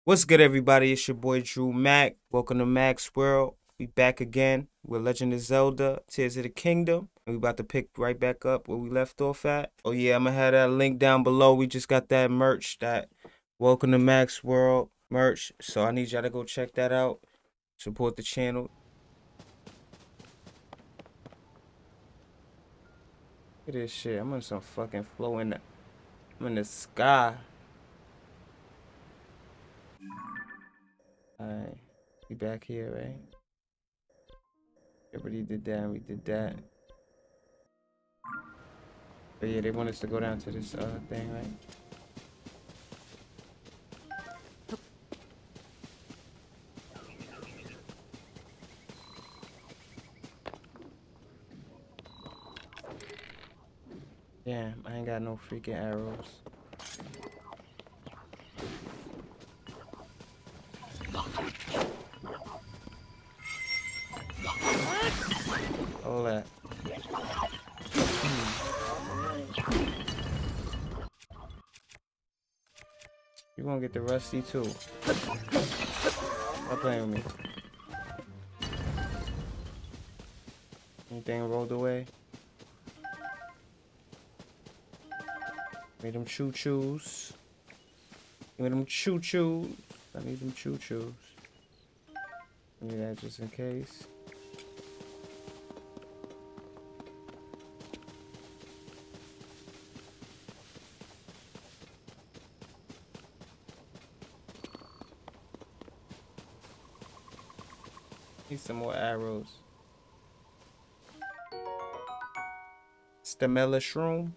What's good, everybody? It's your boy Drew Mac. Welcome to Mac's World. We back again with Legend of Zelda: Tears of the Kingdom. And we about to pick right back up where we left off at. Oh yeah, I'm gonna have that link down below. We just got that merch, that Welcome to Mac's World merch. So I need y'all to go check that out. Support the channel. Look at this shit. I'm on some fucking flow in the I'm in the sky. Alright. We back here, right? Everybody did that and we did that. But yeah, they want us to go down to this thing, right? Damn, I ain't got no freaking arrows. All that. You gonna get the rusty too. Stop playing with me. Anything rolled away? Made them choo-choos. Give me them choo-choos. I need them choo-choos. Give me that just in case. Need some more arrows. Stamella shroom.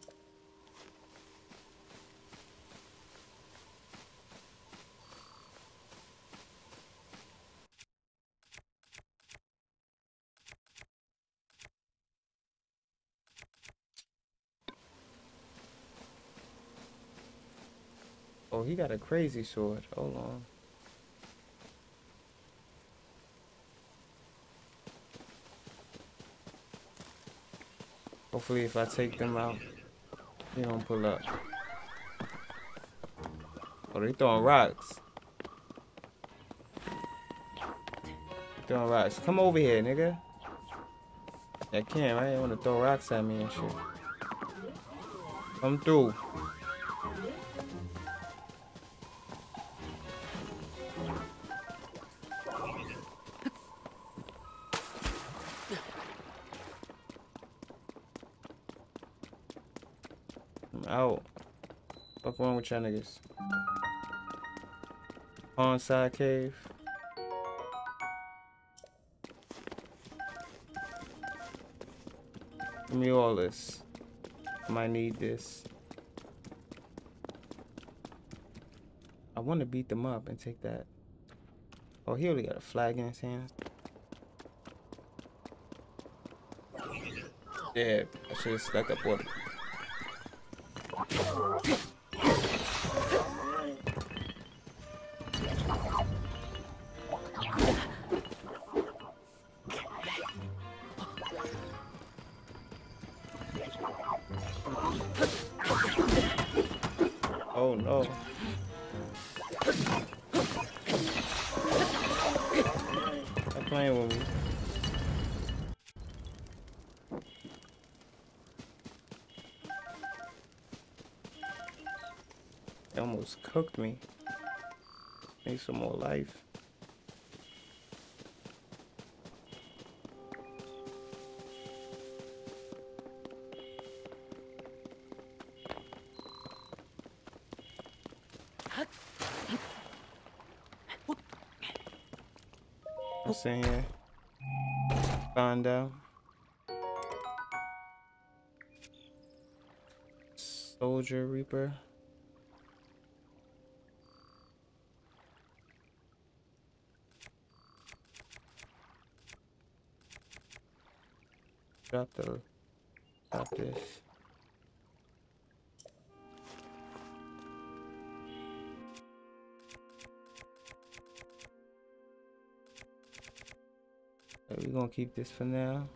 Oh, he got a crazy sword. Hold on. Hopefully if I take them out, he don't pull up. Oh, they throwing rocks. Throwing rocks. Come over here, nigga. I can't, right? I wanna throw rocks at me and shit. Come through. I'm out. What's wrong with y'all niggas? Pawn side cave. Give me all this. I might need this. I want to beat them up and take that. Oh, he only got a flag in his hand. Yeah, I should have stuck up on it. Oh no. Stop playing with me. They almost cooked me. Need some more life. What's in here? Find out. Soldier Reaper. Drop this. We're gonna keep this for now.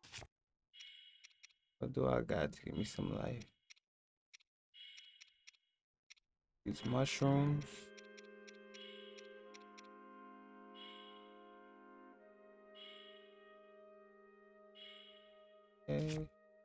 What do I got to give me some life? These mushrooms. Okay.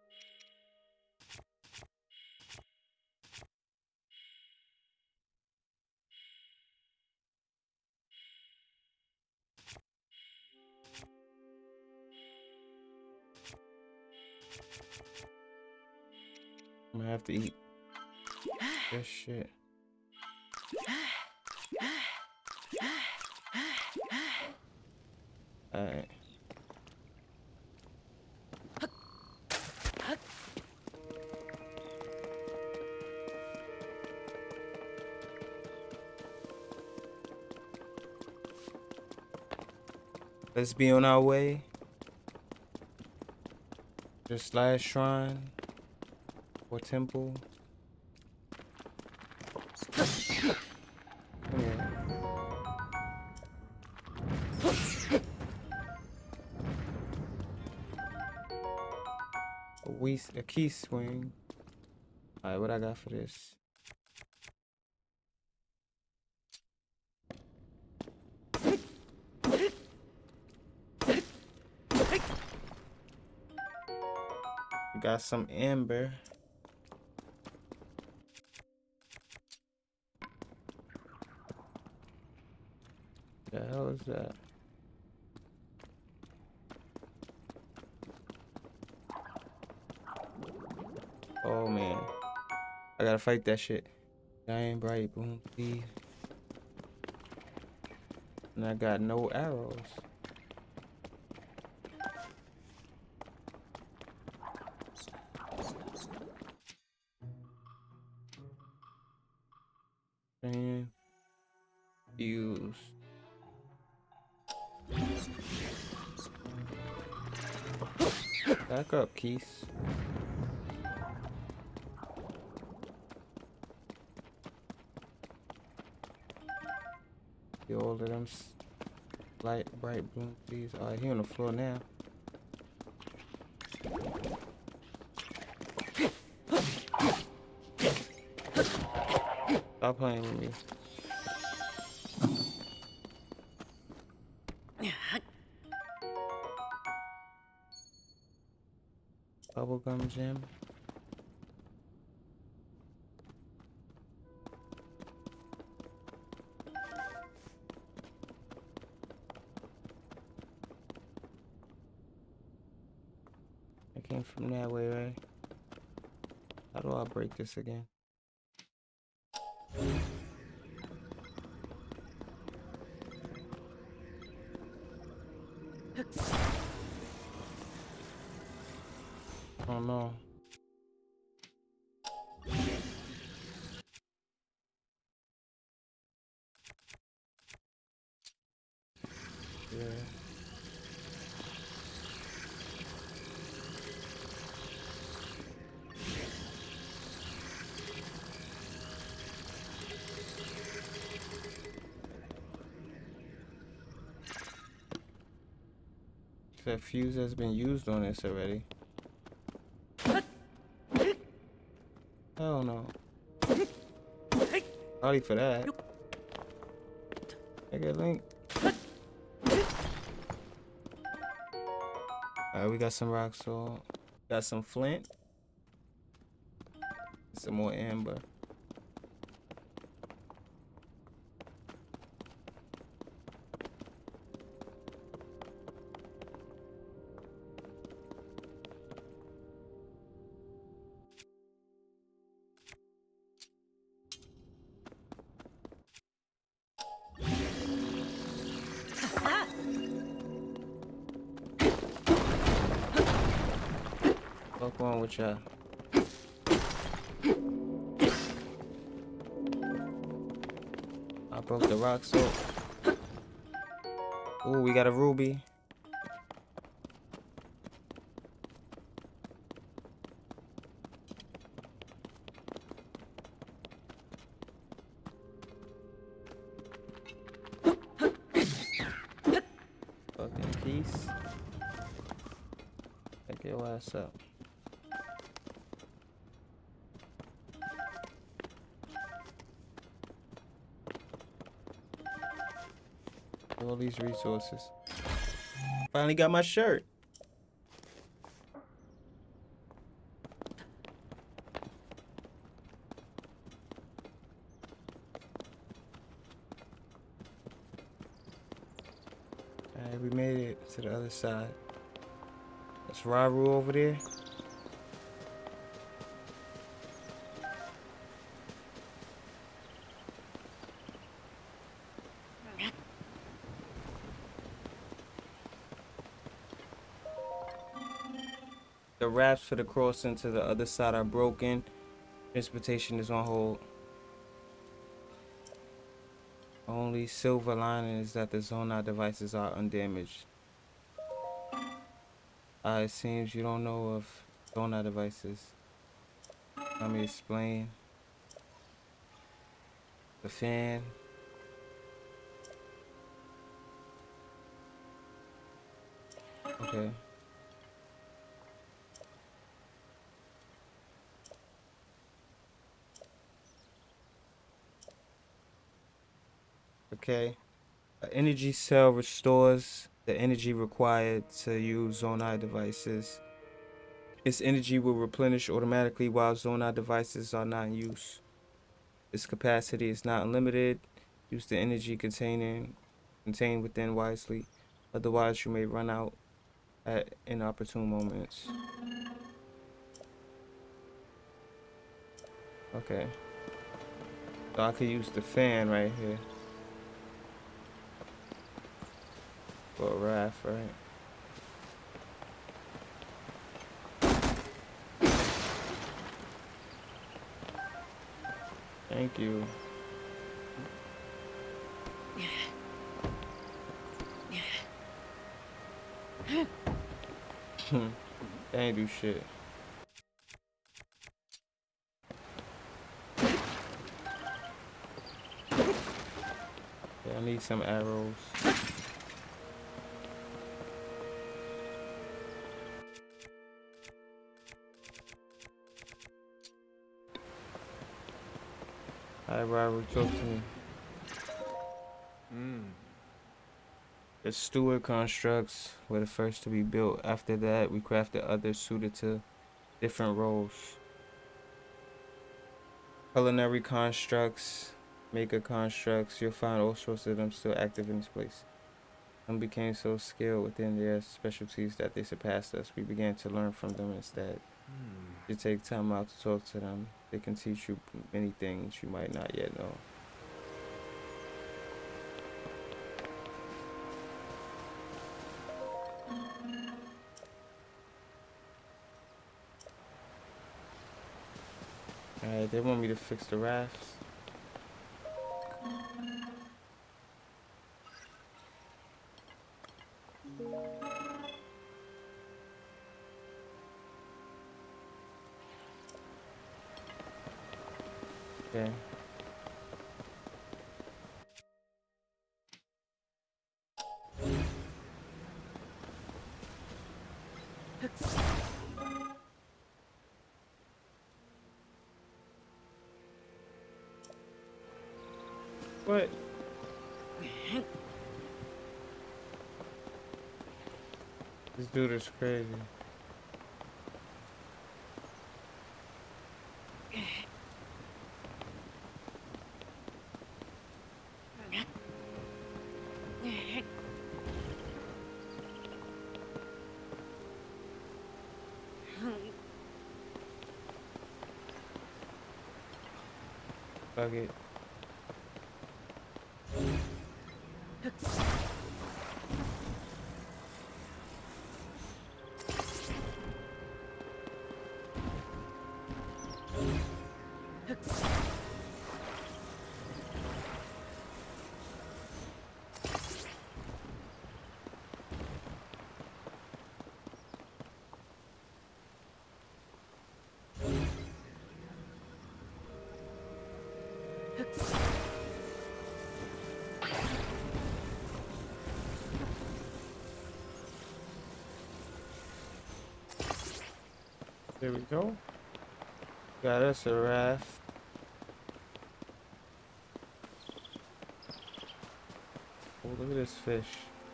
I'm gonna have to eat this shit. Alright. Let's be on our way. Just last shrine or temple. Yeah. A key swing. Alright, what I got for this? Got some amber. The hell is that? Oh man, I gotta fight that shit. Giant bright boom, please. And I got no arrows. And use. Back up, Keith. Get all of them light, bright bloom, please. Alright, he on the floor now. Stop playing with me. Bubblegum gem. I came from that way, right? How do I break this again? Oh no. Yeah. That fuse has been used on this already. Hell no. Sorry for that. I get Link. Alright, we got some rock salt. Got some flint. Some more amber. What's wrong with y'all? I broke the rock salt. Ooh, we got a ruby. Fucking piece. Take your ass up. All these resources. Finally got my shirt. Alright, we made it to the other side. That's Raru over there. The rafts for the crossing to the other side are broken. Transportation is on hold. Only silver lining is that the Zonai devices are undamaged. It seems you don't know of Zonai devices. Let me explain. The fan. Okay. Okay. An energy cell restores the energy required to use Zonai devices. Its energy will replenish automatically while Zonai devices are not in use. Its capacity is not unlimited. Use the energy contained within wisely. Otherwise, you may run out at inopportune moments. Okay. So I could use the fan right here. For a raft, right? Thank you. They ain't do shit. Yeah, I need some arrows. Alright, Robert, talk to me. The steward constructs were the first to be built. After that, we crafted others suited to different roles. Culinary constructs, maker constructs, you'll find all sorts of them still active in this place. Some became so skilled within their specialties that they surpassed us. We began to learn from them instead. You take time out to talk to them. They can teach you many things you might not yet know. Alright, they want me to fix the rafts. Okay. What? This dude is crazy. Fuck it. There we go. Got us a raft. Oh, look at this fish.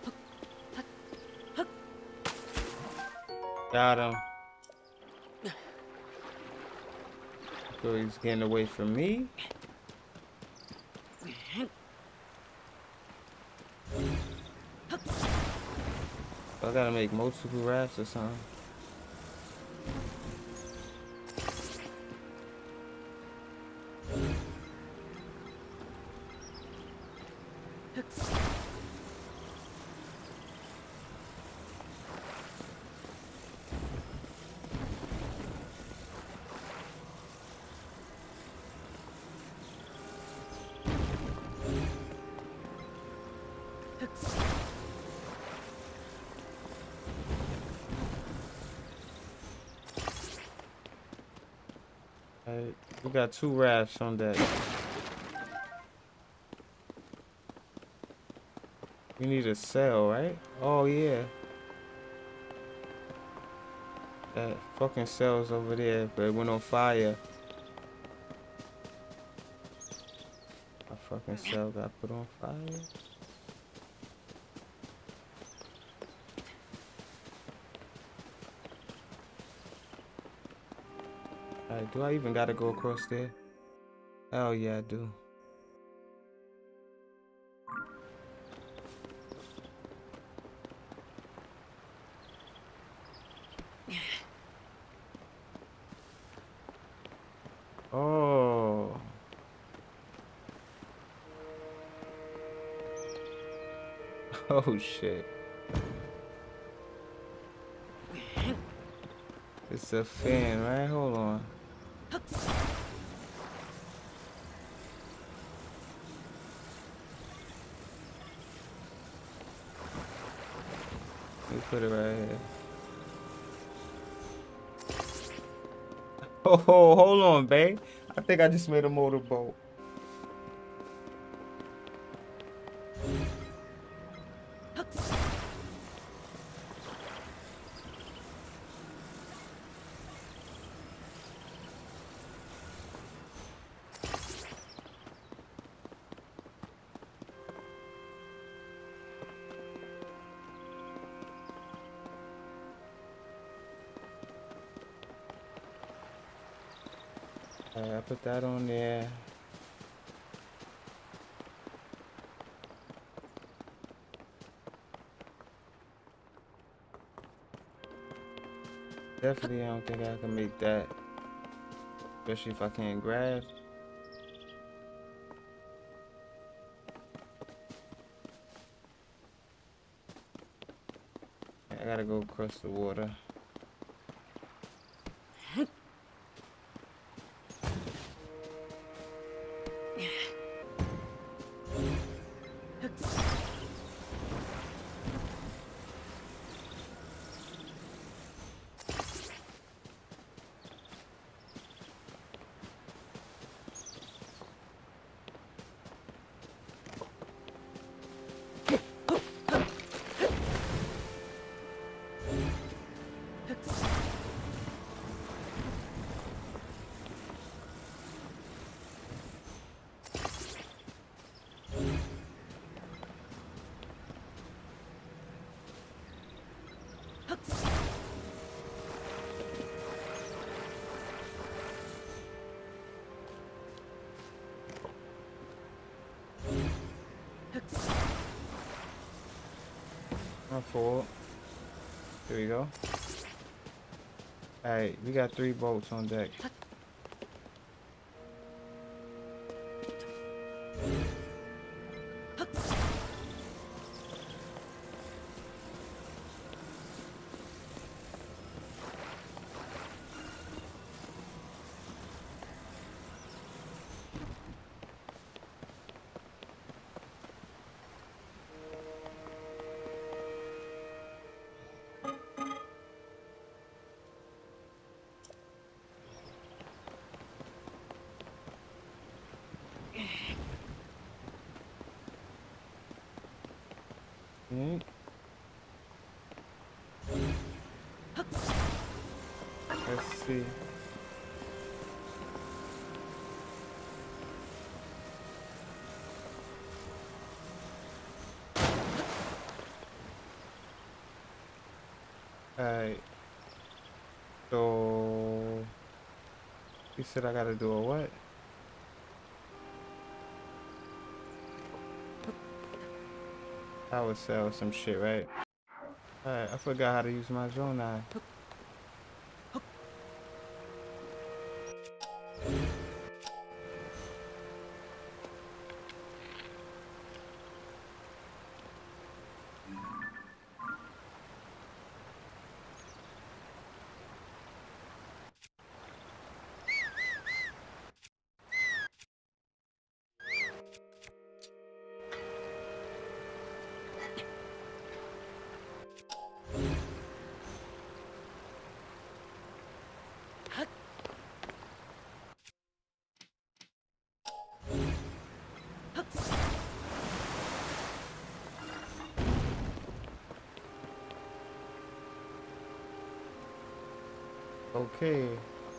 Got him. So he's getting away from me. I gotta make multiple rafts or something. Alright, we got 2 rafts on deck. We need a sail, right? Oh yeah. That fucking sail's over there, but it went on fire. My fucking sail got put on fire. Alright, do I even gotta go across there? Hell yeah, I do. Oh. Oh shit. It's a fan, right? Hold on. Let me put it right here. Oh, hold on, babe. I think I just made a motorboat. Alright, I put that on there. Definitely, I don't think I can make that. Especially if I can't grab. I gotta go across the water. My fault. There we go. Alright, we got 3 boats on deck. Mm. Let's see. Alright. So you said I gotta do a what? I would sell some shit, right? Alright, I forgot how to use my Zonai. Okay.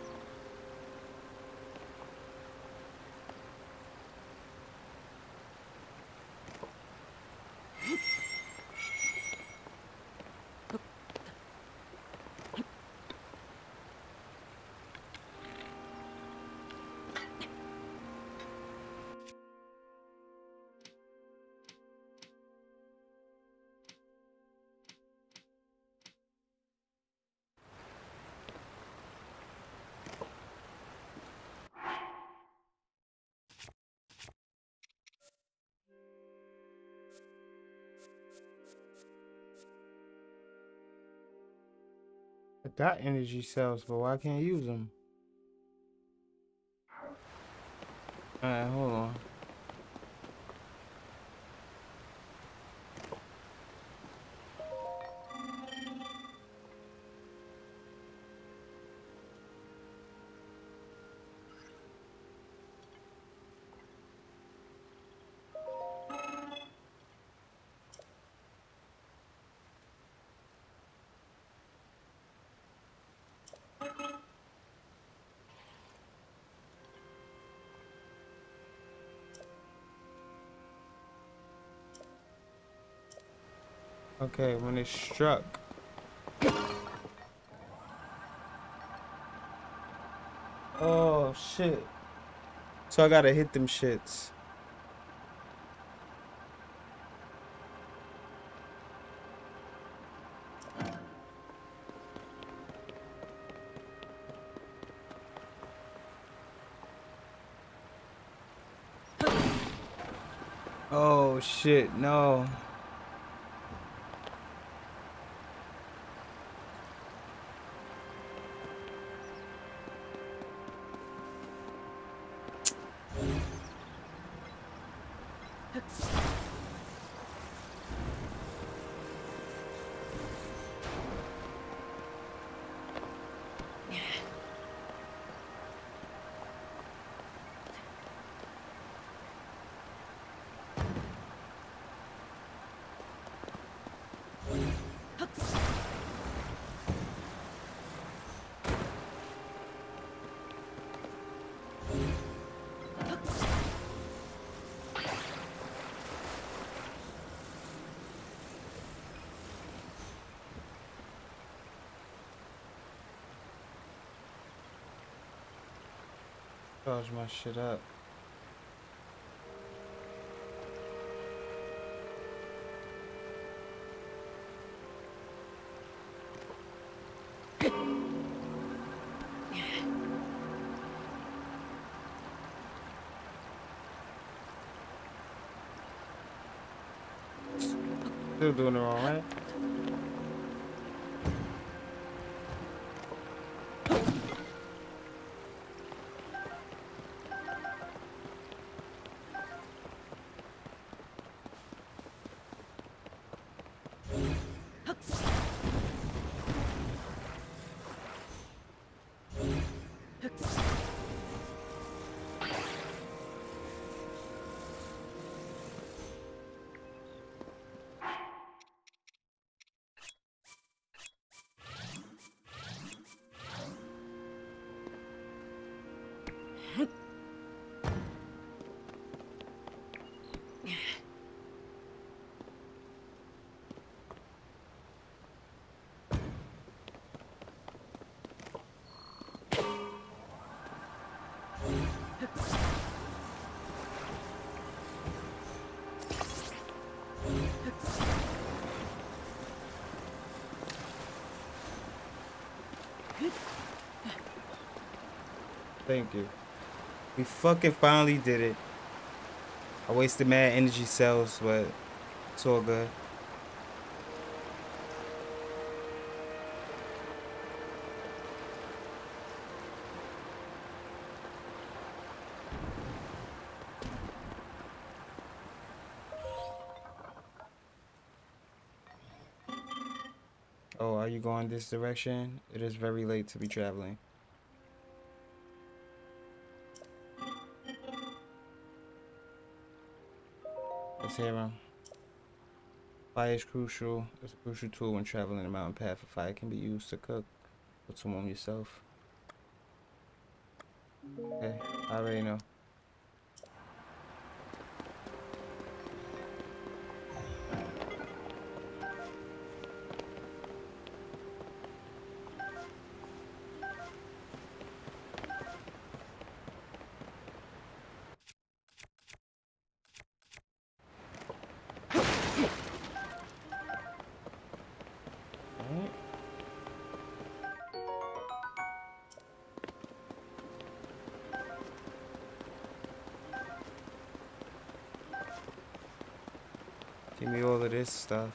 I got energy cells, but why can't I use them? Alright, hold on. Okay, when it struck. Oh shit. So I gotta hit them shits. Oh shit, no. Charge my shit up. Still doing it wrong, right? Thank you. We fucking finally did it. I wasted mad energy cells, but it's all good. Oh, are you going this direction? It is very late to be traveling. Let's hear him. Fire is crucial. It's a crucial tool when traveling a mountain path. A fire can be used to cook or to warm yourself. Okay, I already know. Alright. Give me all of this stuff.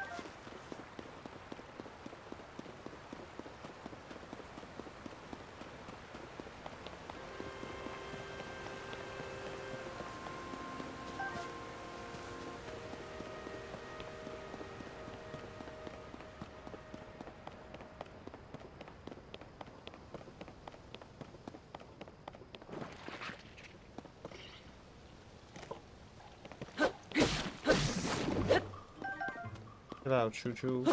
Chill out, Choo Choo.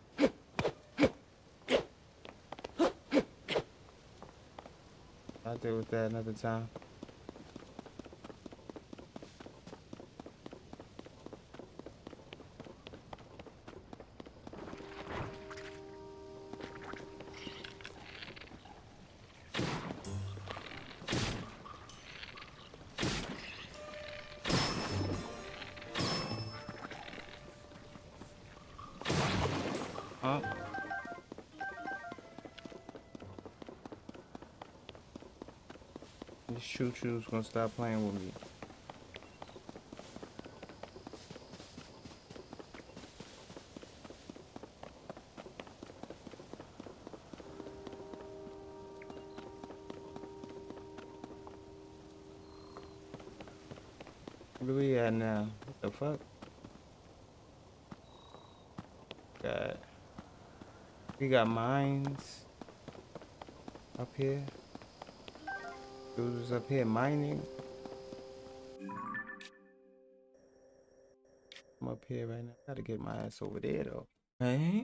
I'll deal with that another time. Huh? This Choo Choo's gonna stop playing with me. Where we at now? What the fuck? God. We got mines up here. Dudes up here mining. I'm up here right now. Gotta get my ass over there though. Right?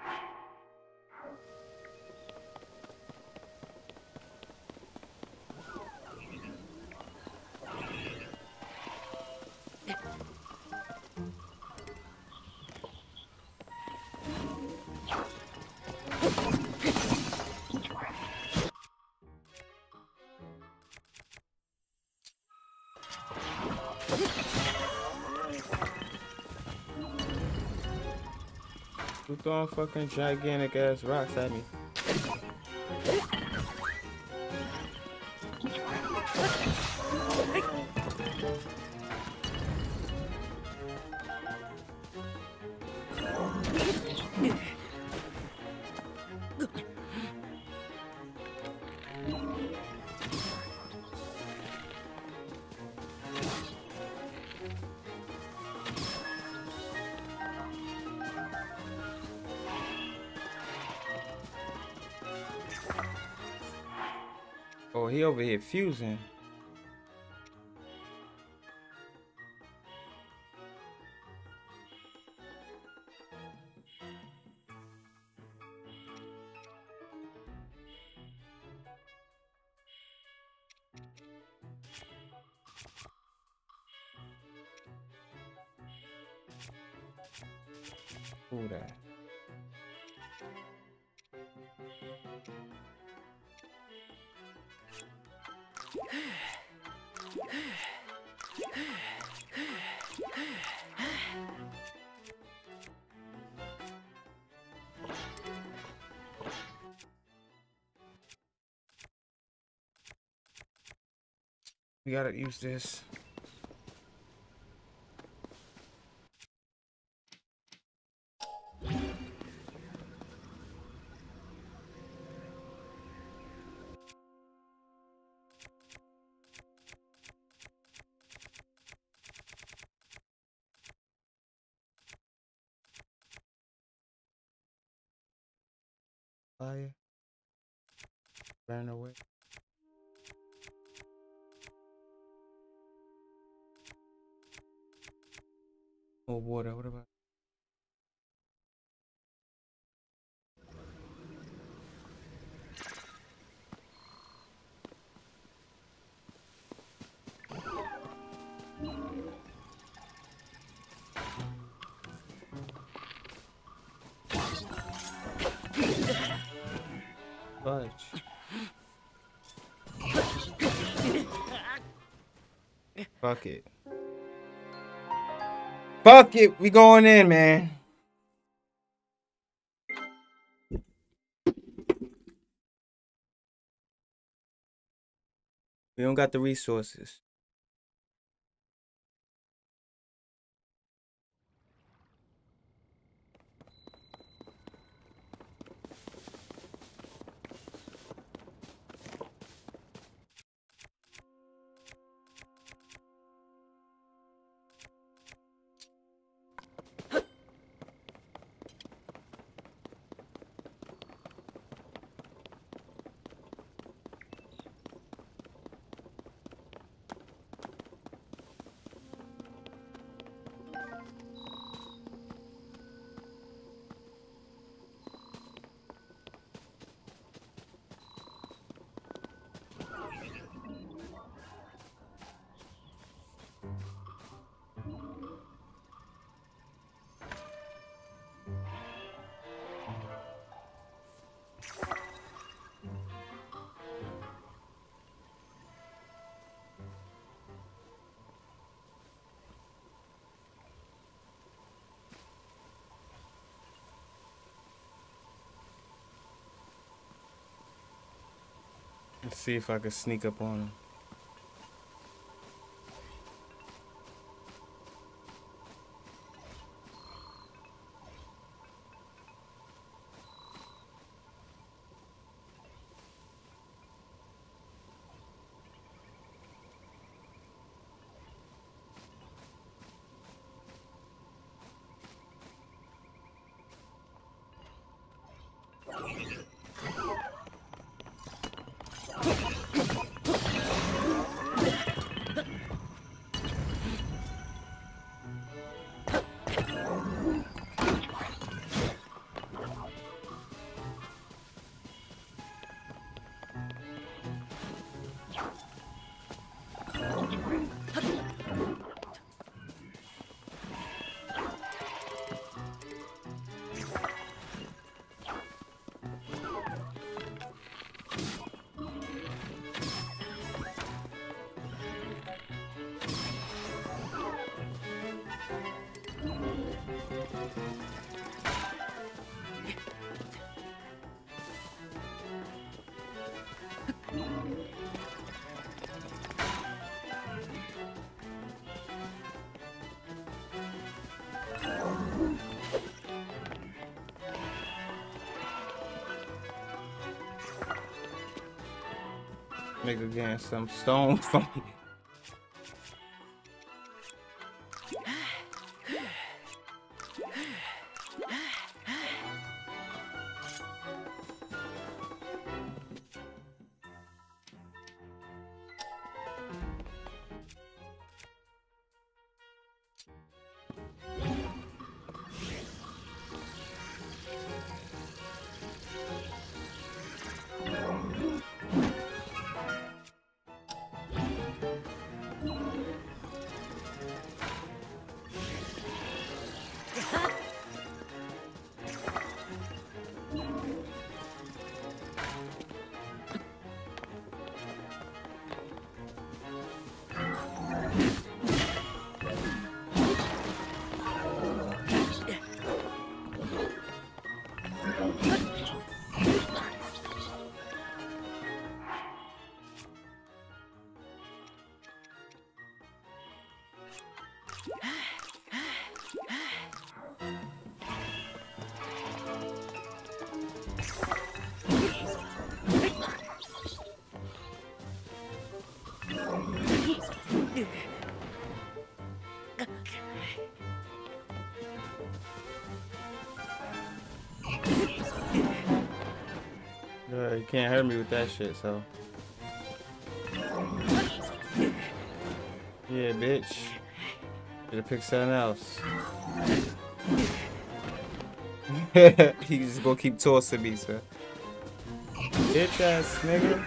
Who throwing fucking gigantic ass rocks at me? Oh, he over here fusing. Who that? We gotta use this. Fire. Burn away. More water. What about? Fudge. Fuck it. Fuck it. We going in, man. We don't got the resources. Let's see if I can sneak up on him. Nigga getting some stone from me. You can't hurt me with that shit, so. Yeah, bitch. Should've picked something else. He just gonna keep tossing me, sir. Bitch ass nigga.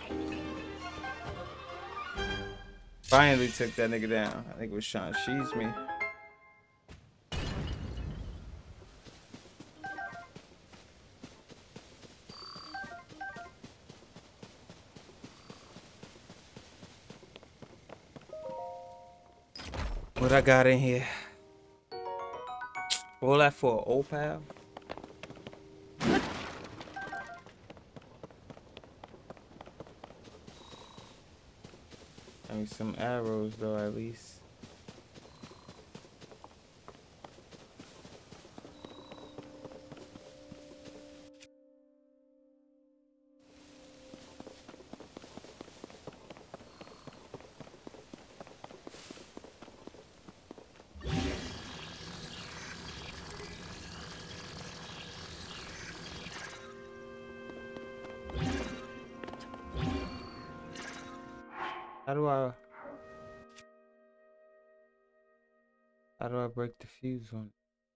Finally took that nigga down. I think it was Sean She's me. What I got in here? All that for opal? I mean, some arrows though, at least. How do I break the fuse on?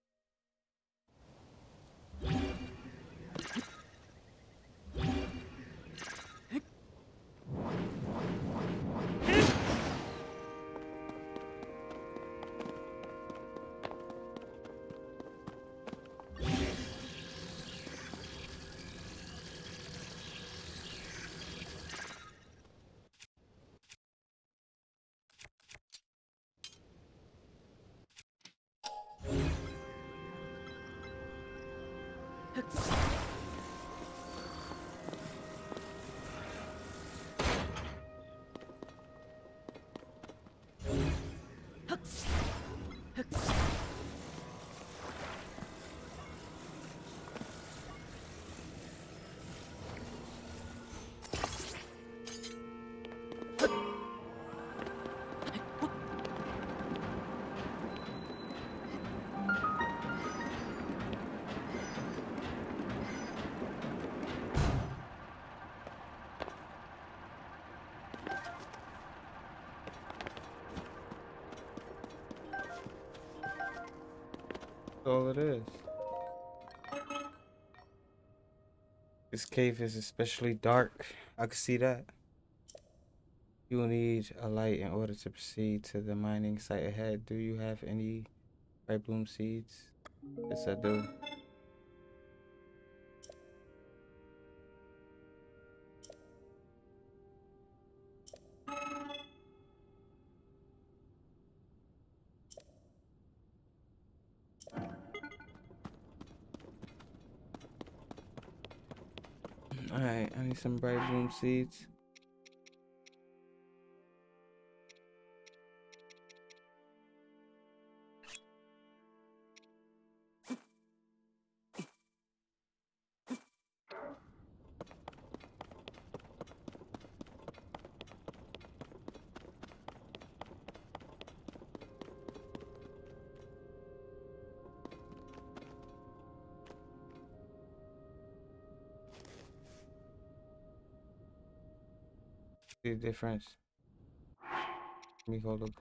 That's all it is. This cave is especially dark. I can see that. You will need a light in order to proceed to the mining site ahead. Do you have any bright bloom seeds? Yes, I do. Alright, I need some bright bloom seeds. See the difference. Let me go look.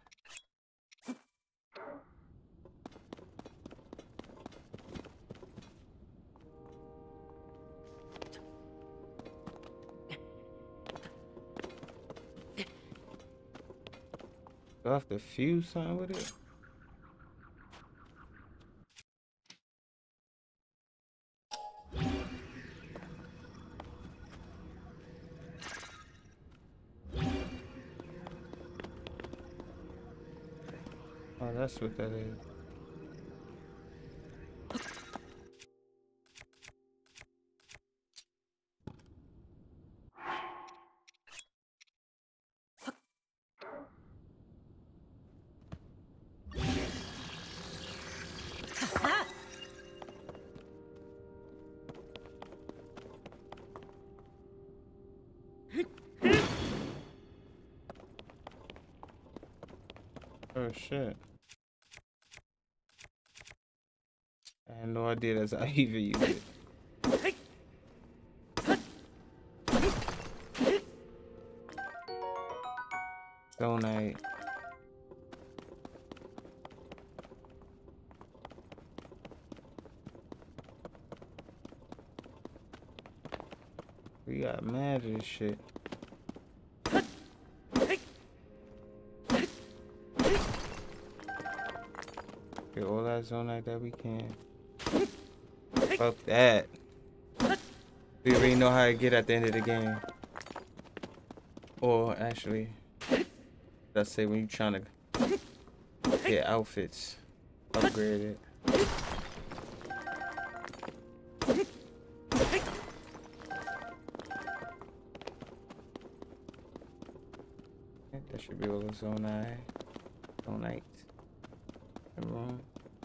Do I have to fuse something with it? Oh, that's what that is. Oh shit. I had no idea that's how you even use it. Zonite. We got mad at this shit. Get all that zonite that we can. Fuck that. We already know how to get at the end of the game. Or actually, let's say when you're trying to get outfits upgraded. That should be all the zonite. Wrong.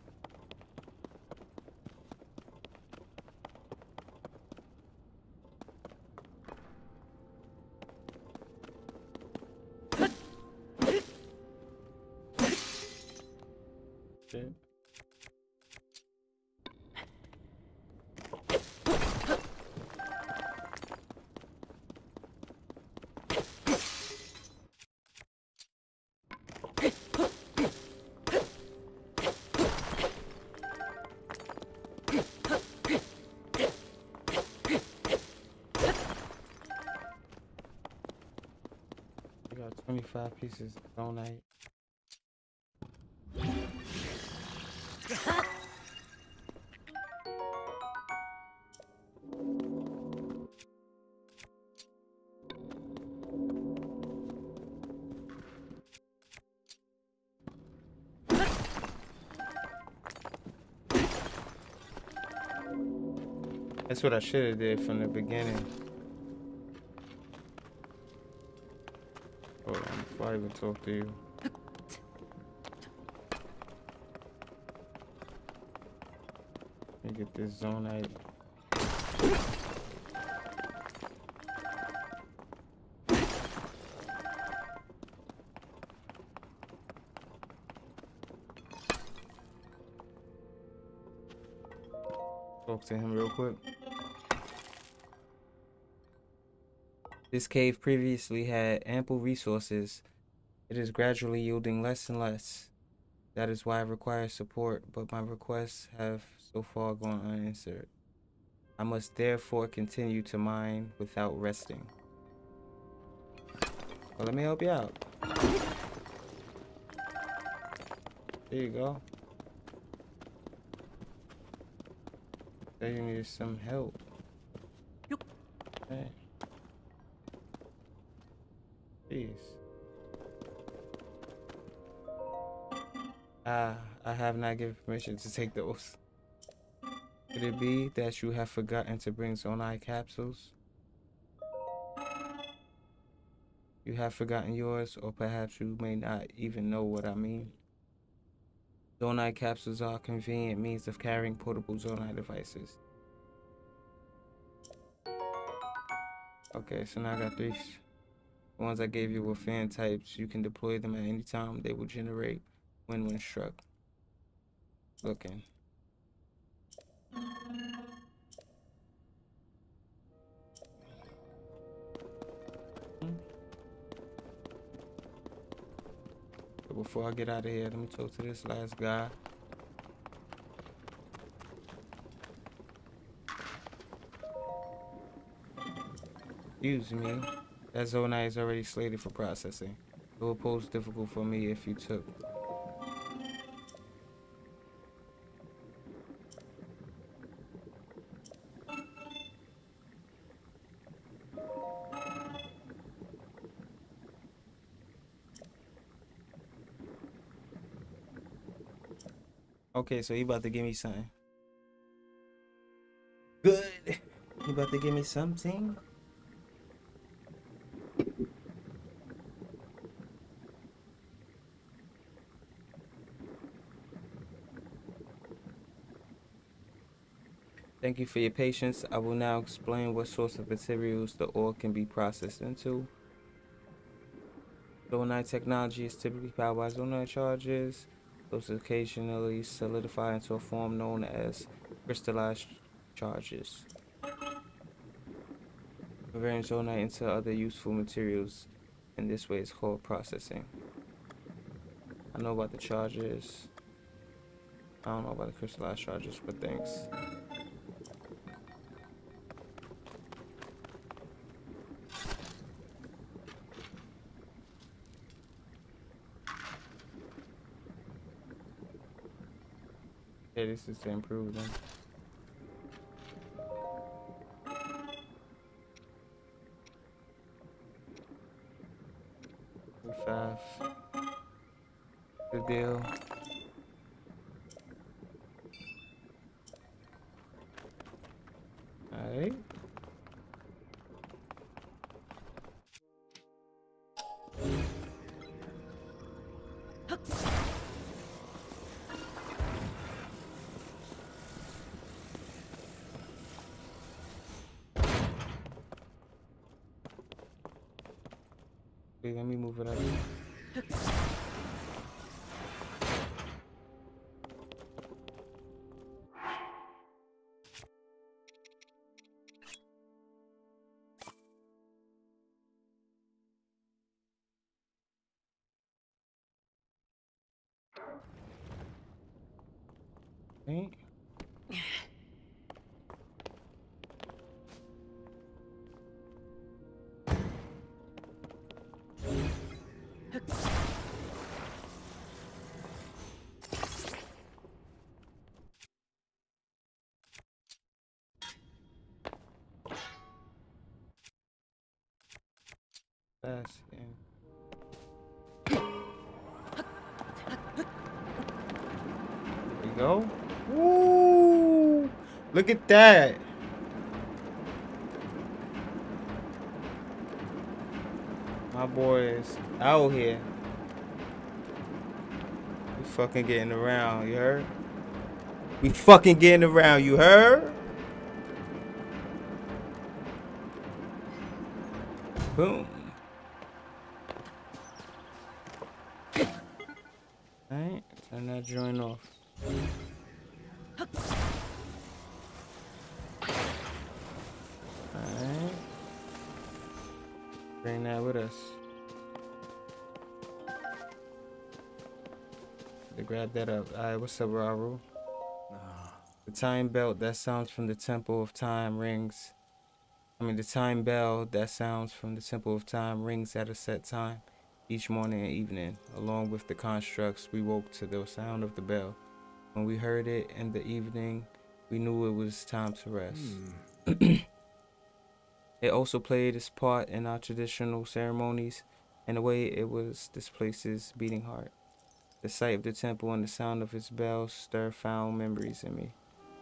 Shit. We got 25 pieces of zonite. That's what I should have did from the beginning. Hold on, before I even talk to you. Let me get this zonite. Talk to him real quick. This cave previously had ample resources. It is gradually yielding less and less. That is why it requires support, but my requests have so far gone unanswered. I must therefore continue to mine without resting. Well, let me help you out. There you go. Say you need some help. Okay. Jeez. I have not given permission to take those. Could it be that you have forgotten to bring zonite capsules? You have forgotten yours, or perhaps you may not even know what I mean. Zonite capsules are a convenient means of carrying portable zonite devices. Okay, so now I got three. The ones I gave you were fan types. You can deploy them at any time. They will generate when struck. Looking. But before I get out of here, let me talk to this last guy. Excuse me. That zonite is already slated for processing. It will pose difficult for me if you took. Okay, so he about to give me something. Good. He about to give me something. Thank you for your patience. I will now explain what sorts of materials the ore can be processed into. Zonite technology is typically powered by zonite charges. Those occasionally solidify into a form known as crystallized charges. Converting zonite into other useful materials in this way is called processing. I know about the charges. I don't know about the crystallized charges, but thanks. Yeah, this is to improve them. Five. Good deal. Alright. Wait, let me move it up. Right. Fast. There we go. Woo! Look at that. My boy is out here. We fucking getting around, you heard? We fucking getting around, you heard? Boom. Alright, turn that joint off. Alright. Bring that with us. To grab that up. Alright, what's up, Raru? The time belt that sounds from the Temple of Time rings. The time bell that sounds from the Temple of Time rings at a set time each morning and evening. Along with the constructs, we woke to the sound of the bell. When we heard it in the evening, we knew it was time to rest. It also played its part in our traditional ceremonies. In a way, it was this place's beating heart. The sight of the temple and the sound of its bell stir fond memories in me.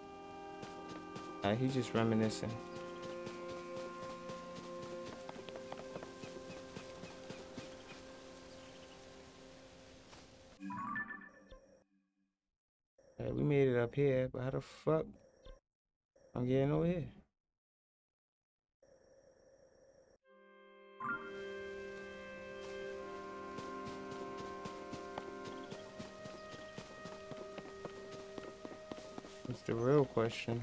He's just reminiscing. We made it up here, but how the fuck I'm getting over here? That's the real question.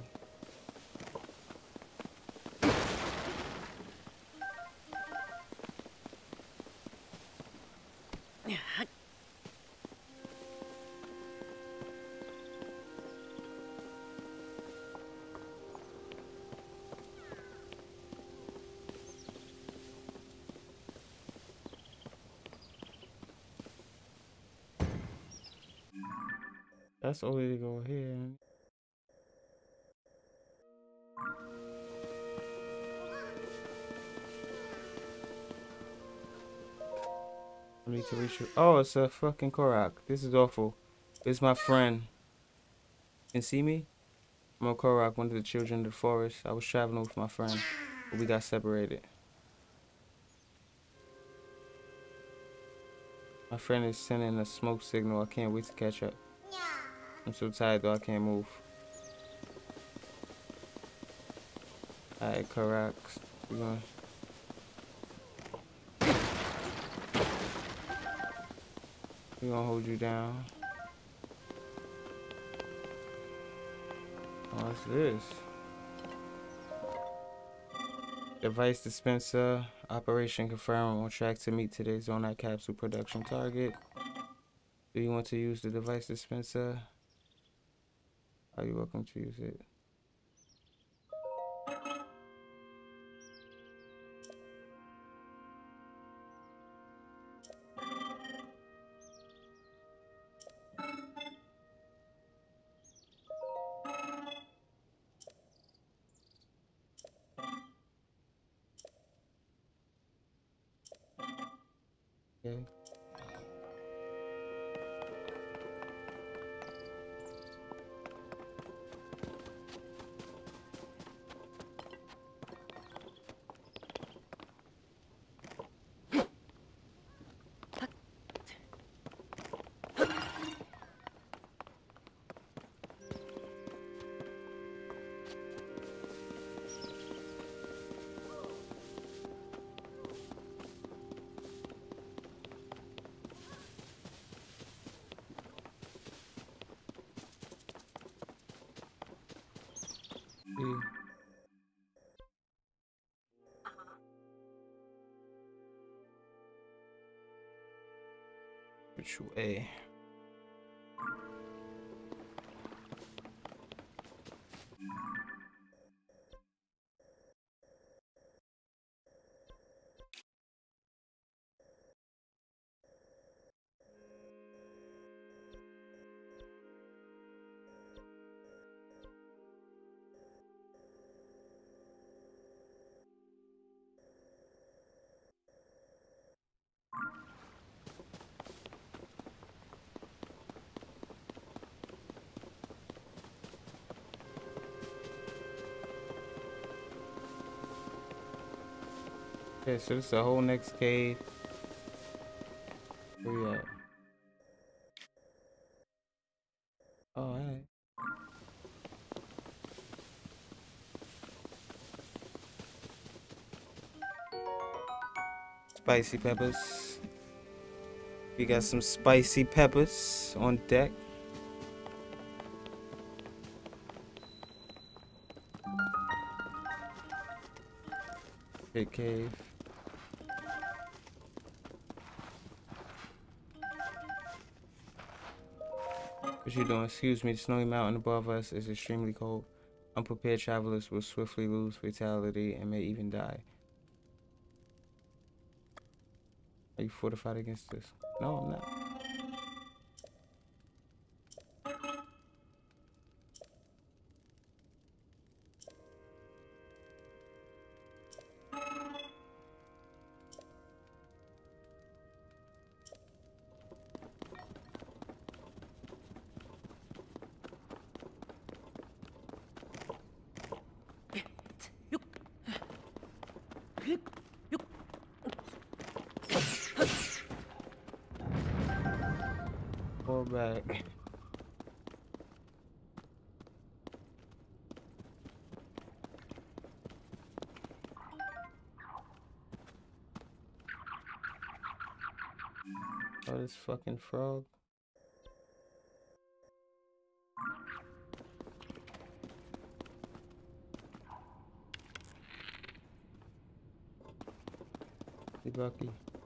That's only to go here. I need to reach you. Oh, it's a fucking Korok. This is awful. It's my friend. You can see me? I'm a Korok, one of the children of the forest. I was traveling with my friend, but we got separated. My friend is sending a smoke signal. I can't wait to catch up. I'm so tired though, I can't move. Alright, Korok. We're going. We're gonna hold you down. What's this? Device dispenser operation confirmed, on track to meet today's Zonite capsule production target. Do you want to use the device dispenser? Are you welcome to use it? Okay. Which way? Okay, so this is the whole next cave. Where we at? Oh, alright. Spicy peppers. We got some spicy peppers on deck. Big cave. What you doing? Excuse me, the snowy mountain above us is extremely cold. Unprepared travelers will swiftly lose fatality and may even die. Are you fortified against this? No, I'm not. Fall back. Oh, this fucking frog. Hey, Bucky.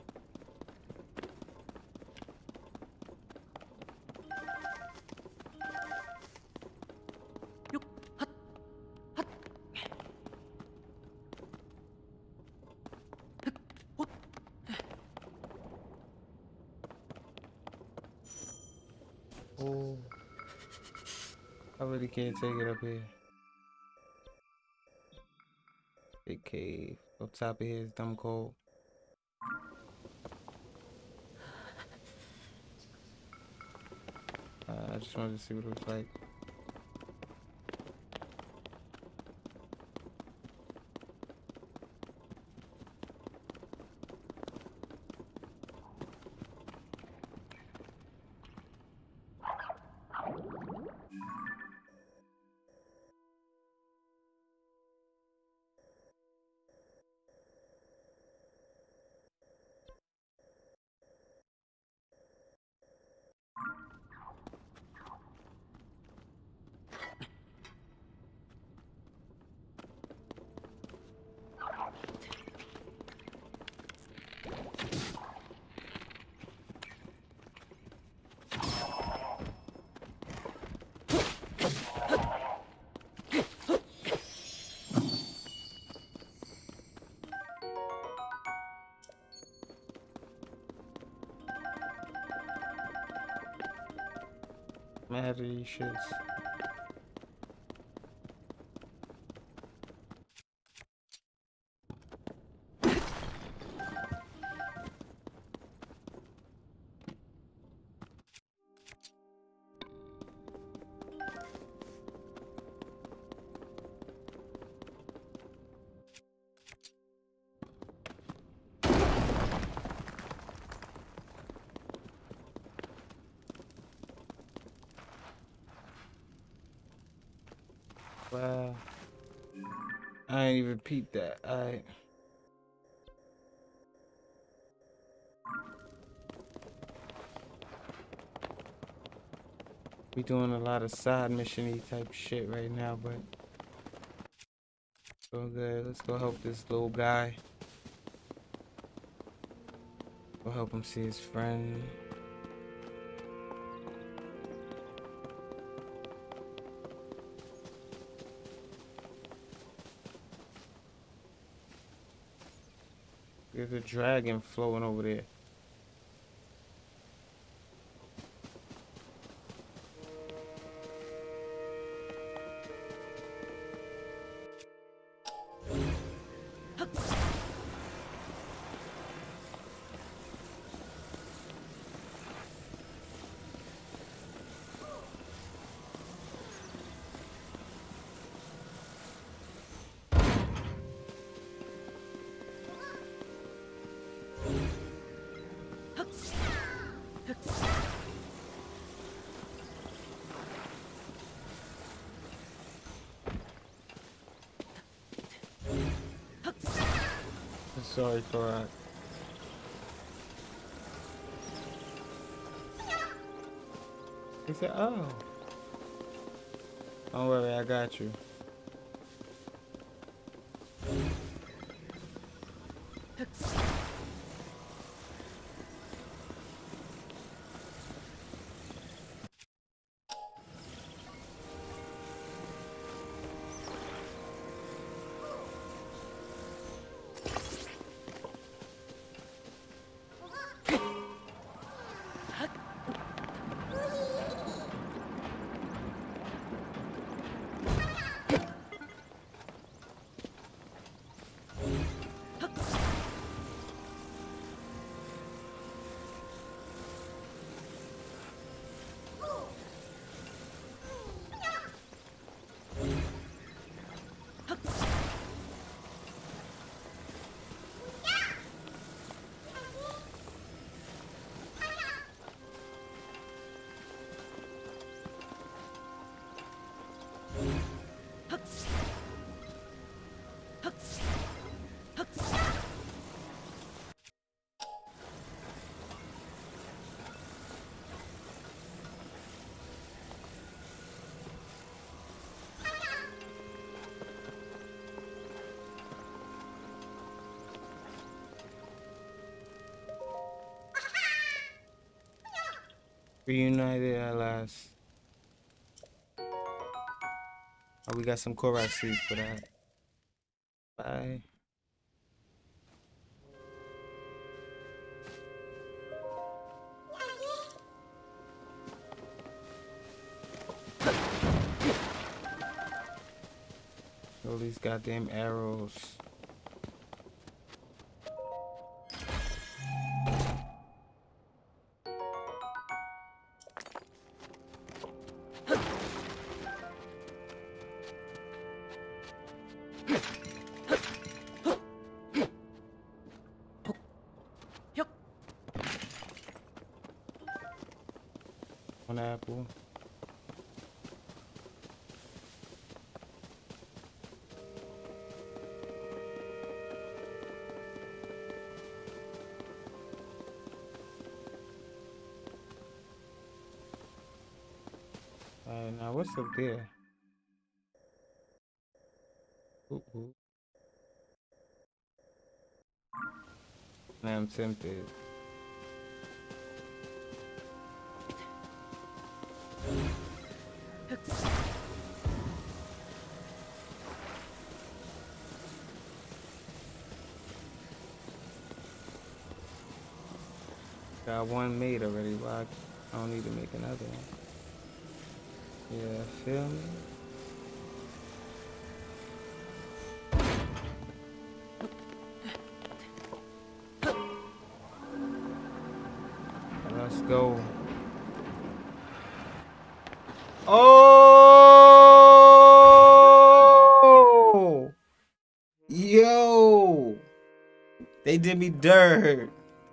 Oh, I really can't take it up here. Big cave. Up top of here is dumb cold. I just wanted to see what it was like. Mad at these shits. Wow. I ain't even peeped that. Alright. We doing a lot of side mission-y type shit right now, but so good. Let's go help this little guy. Go help him see his friend. There's a dragon flowing over there. Sorry for that. He said, oh. Don't worry, I got you. Reunited at last. Oh, we got some Korok seeds for that. Bye. All these goddamn arrows. One apple. Now what's up there? Ooh, ooh. Now I'm tempted. Got one made already. Why I don't need to make another one? Yeah, feel me? Let's go. Oh! Yo! They did me dirt.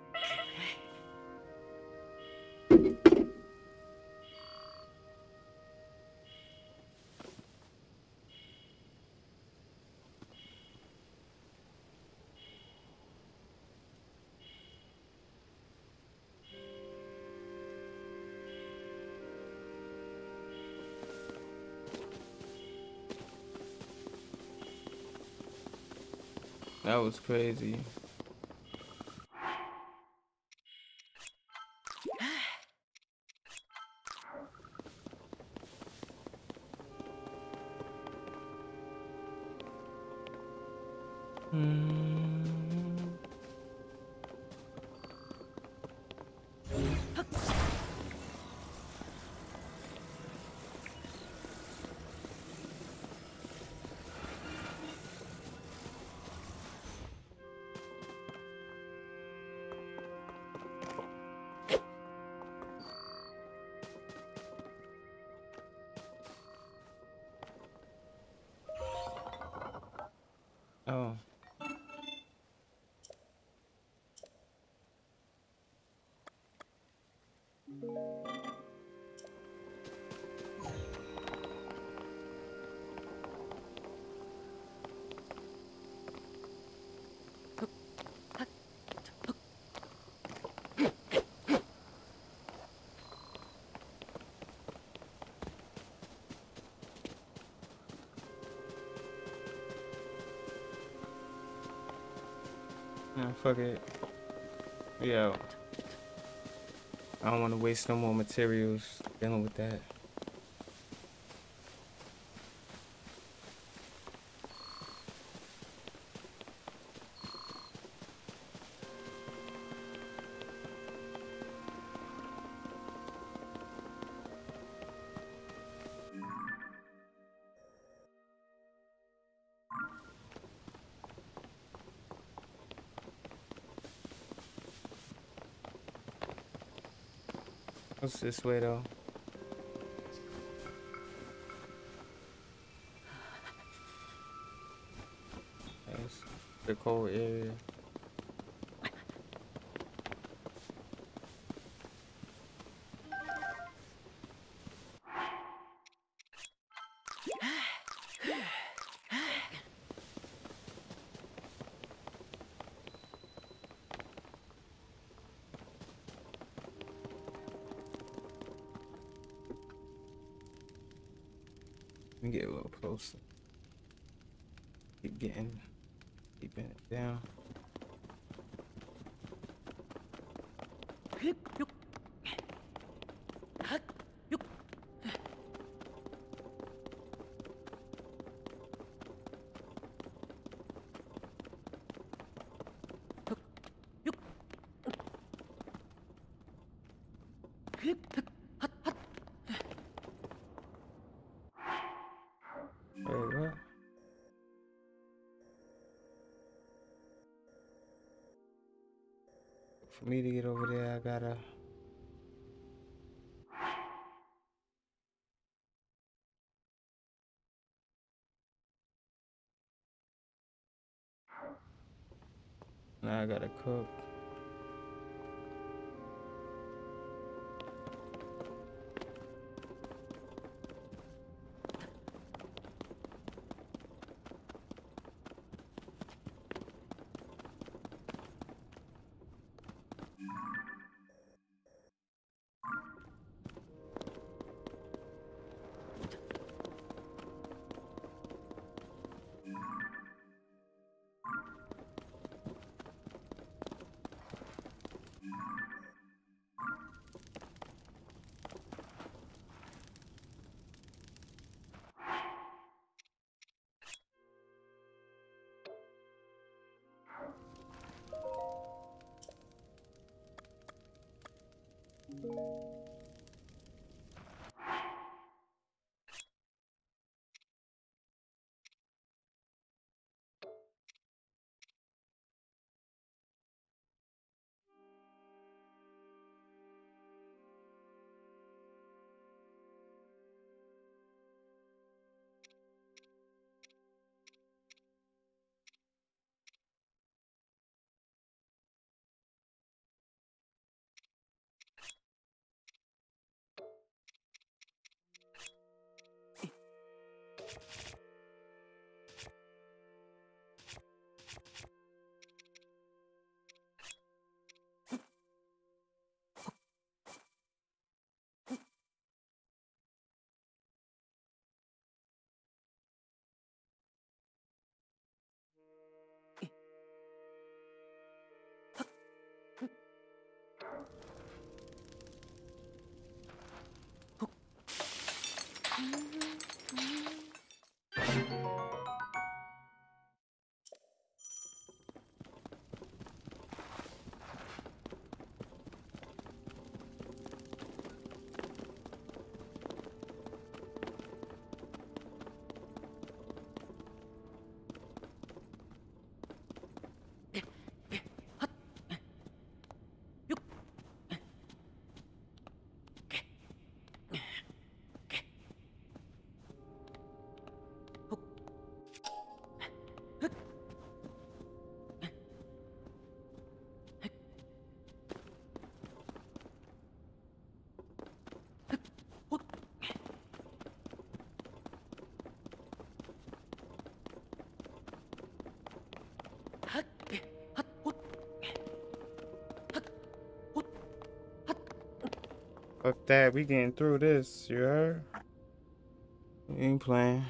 That was crazy. Oh. Yeah, fuck it. Yo. I don't want to waste no more materials dealing with that. What's this way though? That's the cold area. Let me get a little closer. Keep keeping it down. Wait, what? For me to get over there, I gotta. Now I gotta cook. Fuck that, we getting through this, you heard? We ain't playing.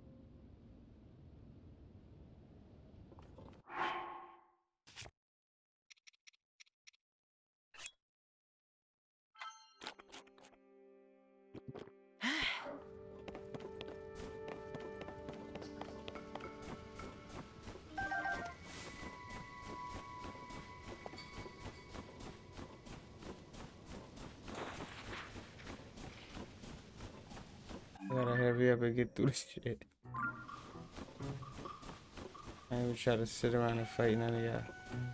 I gotta hurry up and get through this shit. I ain't even try to sit around and fight none of y'all.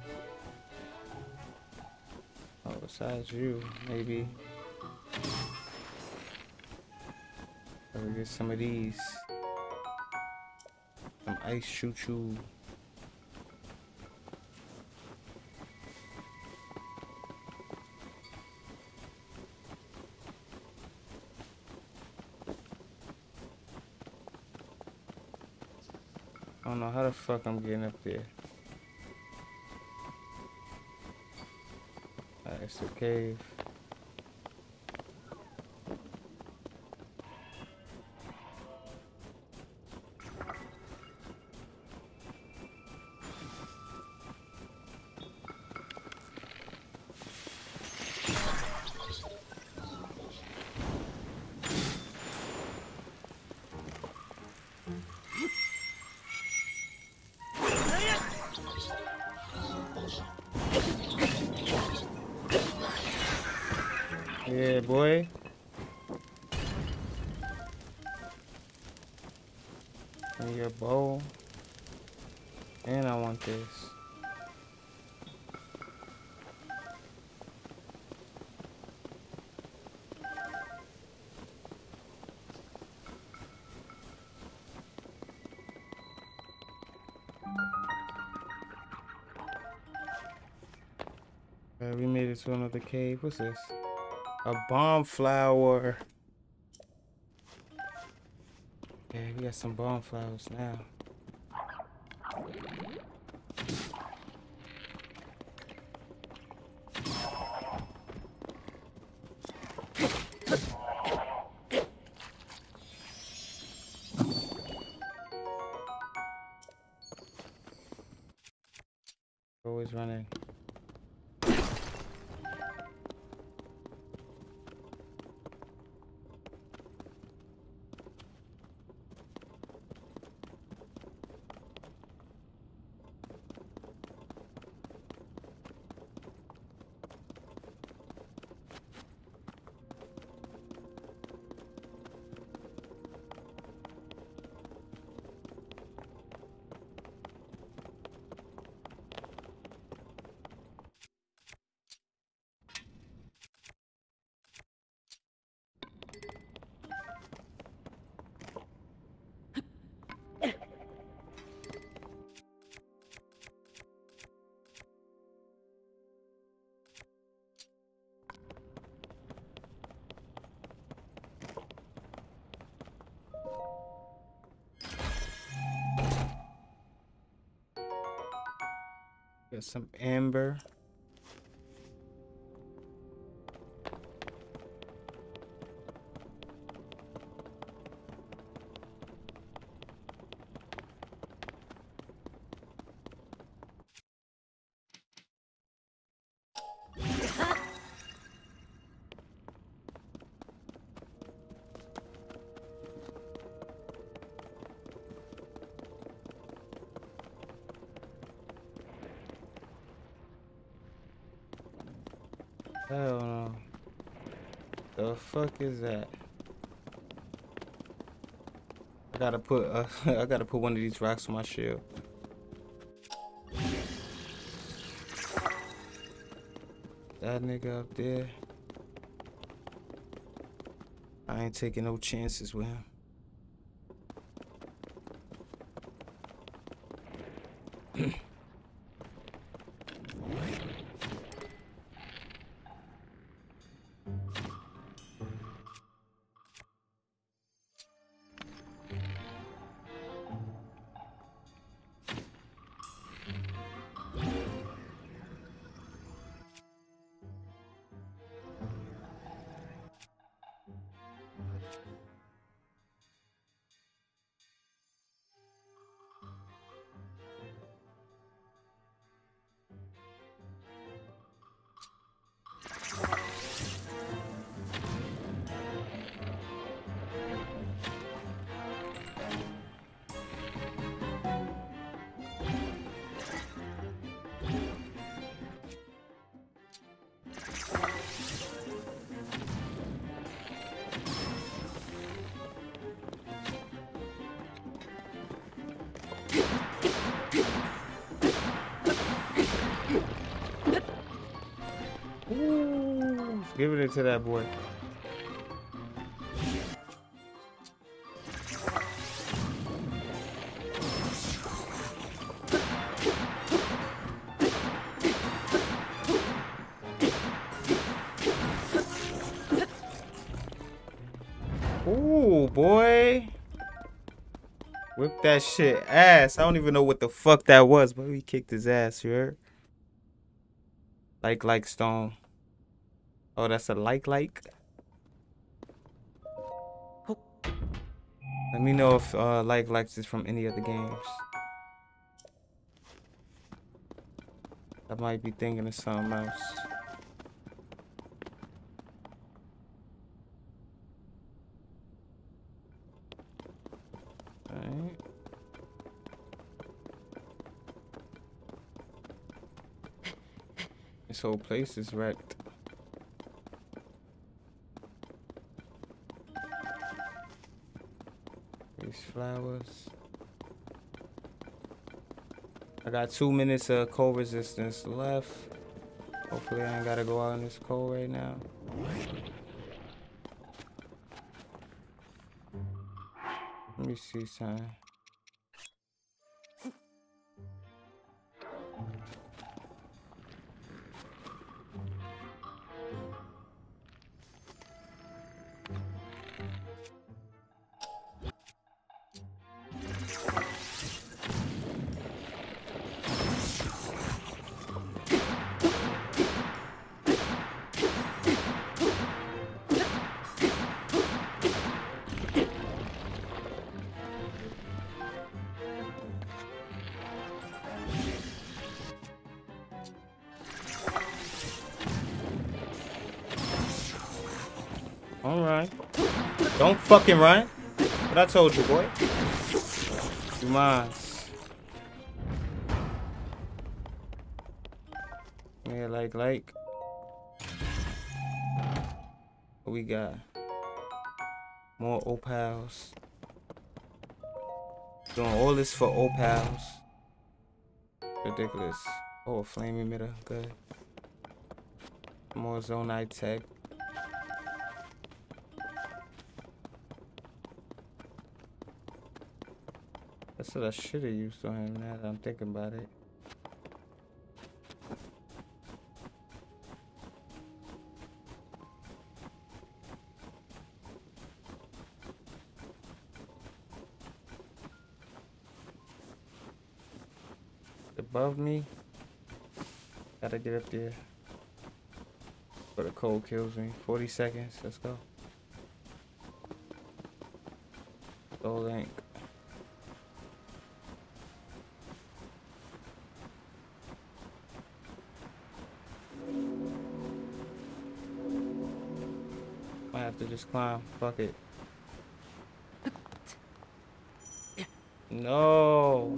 Oh, besides you, maybe. Let me get some of these. Some ice choo-choo. I don't know how the fuck I'm getting up there. It's a cave. Yeah, boy. And your bow. And I want this. We made it to another cave. What's this? A bomb flower. Yeah, we got some bomb flowers now. Always running. Got some amber. Hell no. The fuck is that? I gotta put I gotta put one of these rocks on my shield. That nigga up there. I ain't taking no chances with him. Give it to that boy. Ooh, boy. Whip that shit ass. I don't even know what the fuck that was, but we kicked his ass, you heard? Like stone. Oh, that's a like. Let me know if likes this from any other games. I might be thinking of something else. Alright. This whole place is wrecked. These flowers. I got 2 minutes of cold resistance left. Hopefully I ain't gotta go out in this cold right now. Let me see something. Alright. Don't fucking run. What I told you, boy. You mine. Yeah, like. What we got? More opals. Doing all this for opals. Ridiculous. Oh, a flame emitter. Good. More zonite tech. That's what I should have used on him now that I'm thinking about it. Above me. Gotta get up there. But the cold kills me. 40 seconds. Let's go. Gold ink. I have to just climb. Fuck it. No.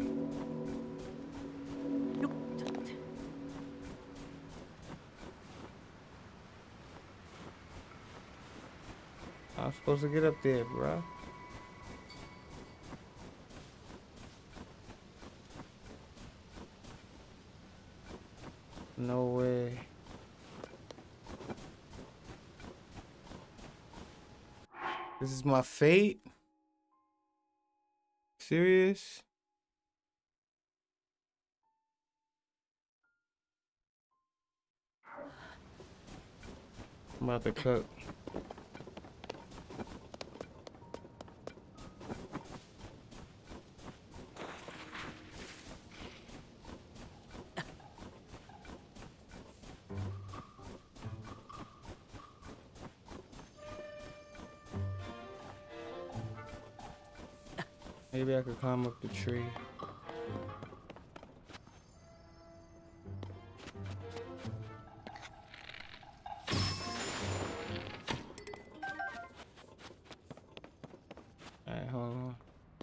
I'm supposed to get up there, bro. No way. This is my fate? Serious? I'm about to cook. Maybe I could climb up the tree. Alright, hold on.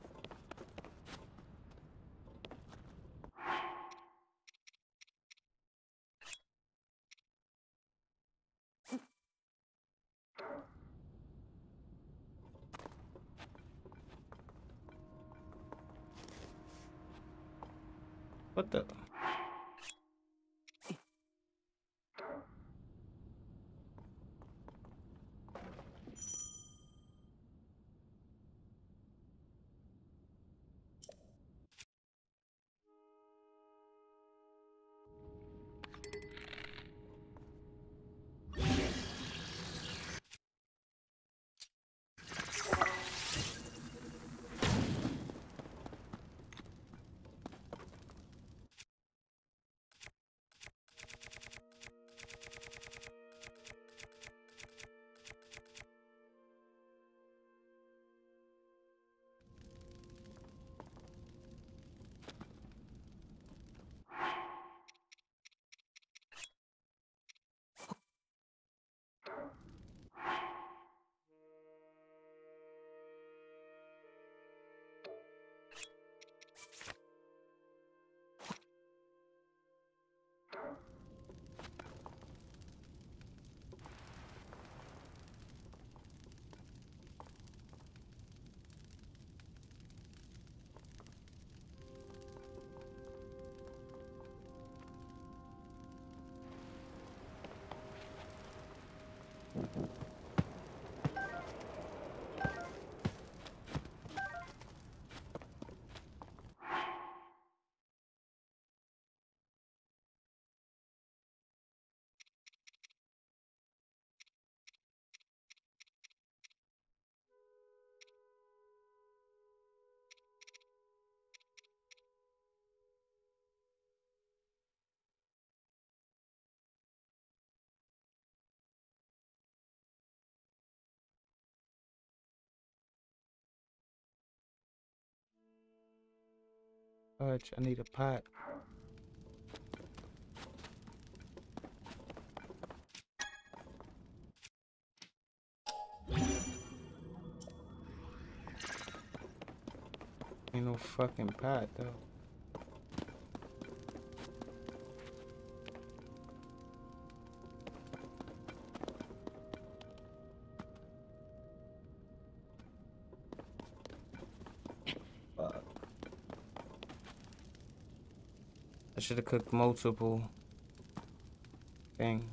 What the? Fudge, I need a pot. Ain't no fucking pot though. Fuck. I should have cooked multiple things.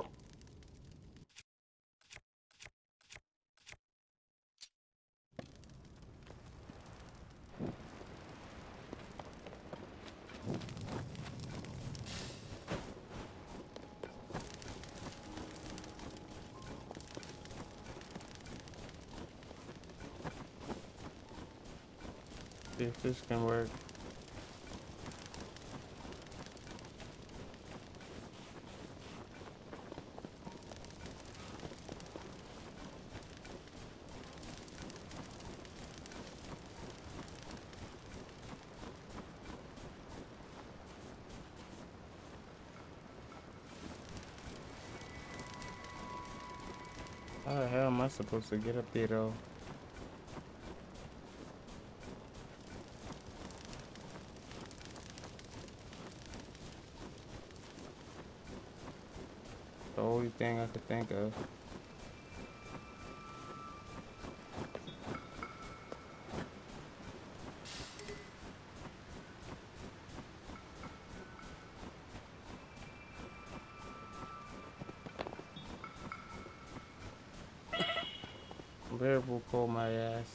See if this can work. How the hell am I supposed to get up there though? The only thing I could think of. Variable call my ass.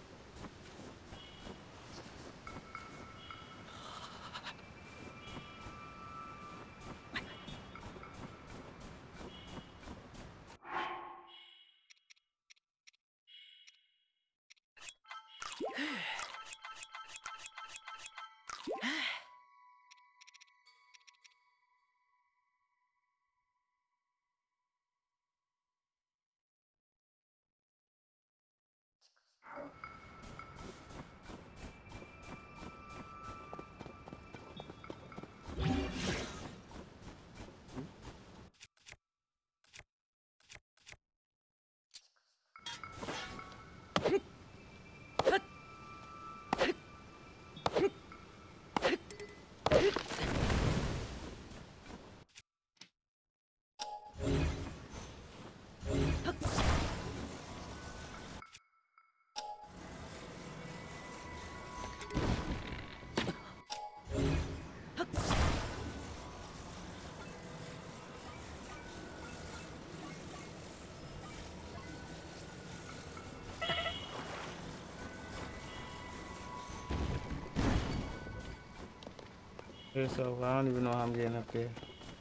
It's over. I don't even know how I'm getting up there.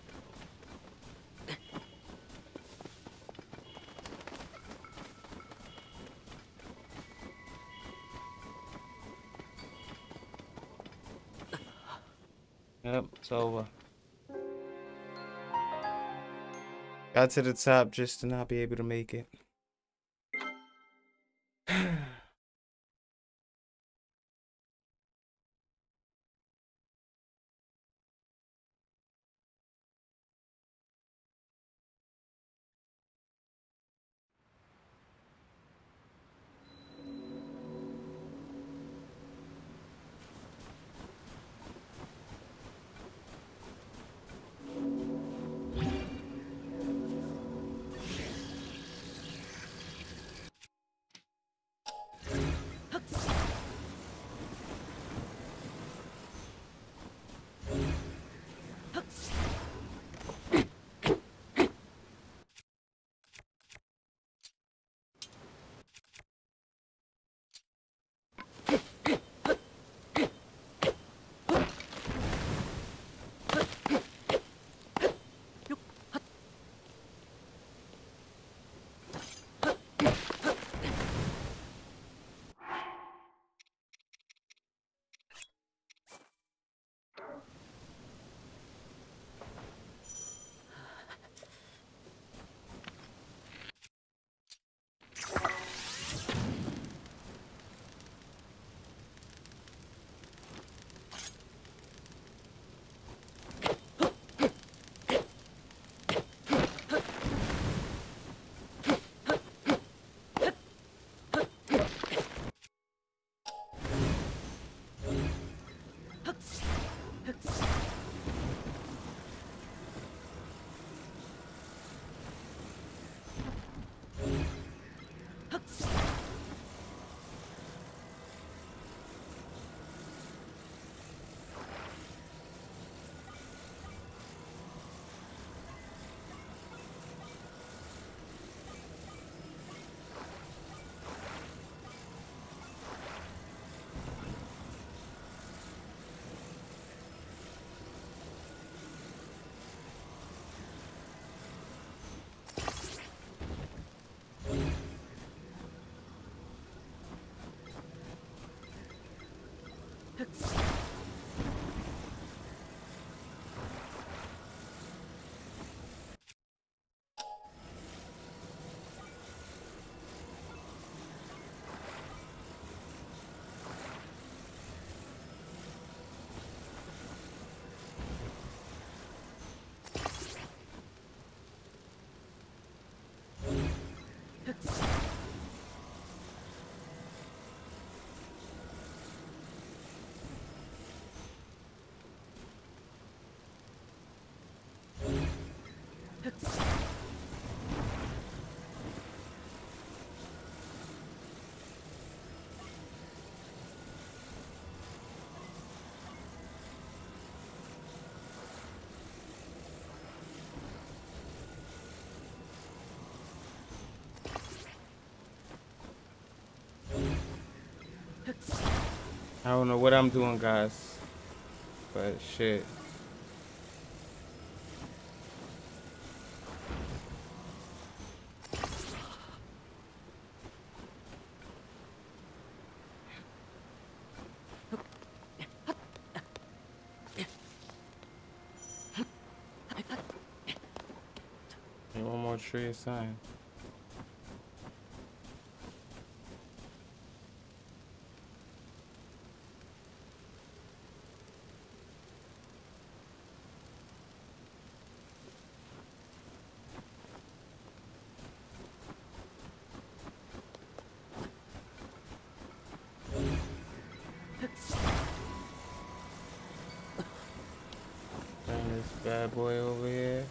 Yep, it's over. Got to the top just to not be able to make it. I don't know what I'm doing, guys, but shit. And one more tree assigned. Bring this bad boy over here.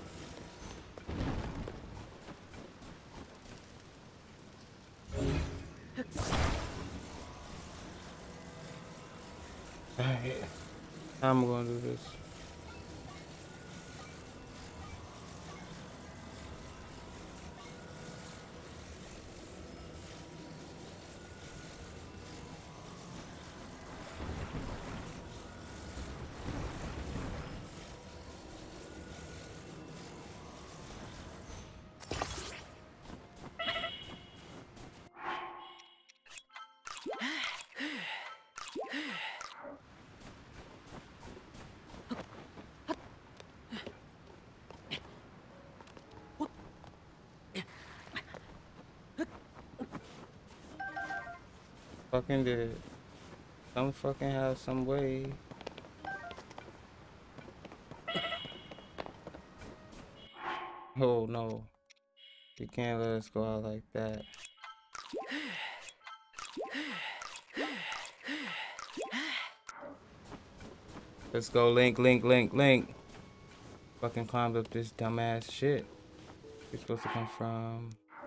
Alright. How I'm gonna do this? Fucking did it. Some fucking have some way. Oh no. You can't let us go out like that. Let's go, Link, Link, Link, Link. Fucking climbed up this dumbass shit. You're supposed to come from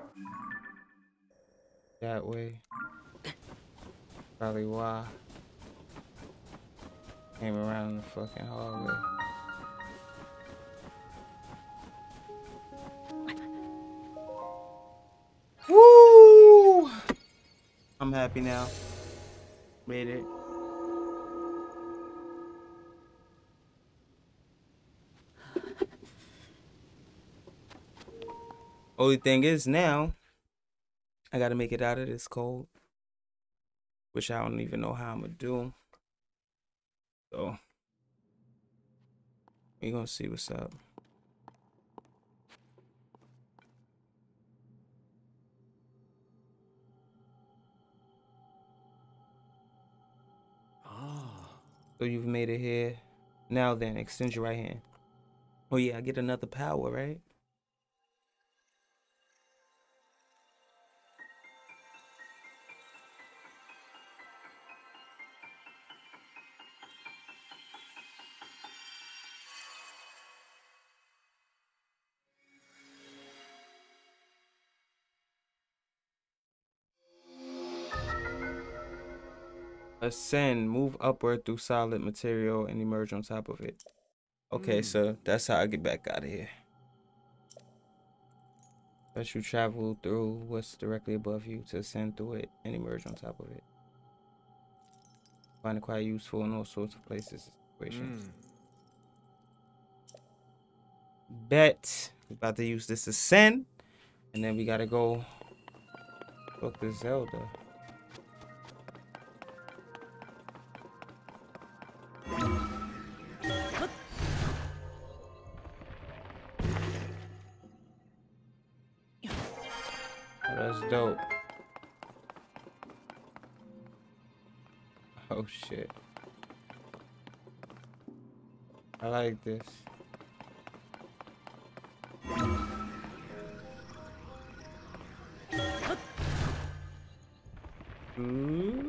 that way. Probably why. Came around the fucking hallway. Woo! I'm happy now. Made it. Only thing is now, I gotta make it out of this cold. Which I don't even know how I'm gonna do. So, we gonna see what's up. So you've made it here. Now then, extend your right hand. Oh yeah, I get another power, right? Ascend, move upward through solid material and emerge on top of it. Okay, so that's how I get back out of here. Let you travel through what's directly above you to ascend through it and emerge on top of it. Find it quite useful in all sorts of places and situations. Bet. We're about to use this ascend. And then we gotta go talk to Zelda. dope. Oh shit. I like this. Ooh.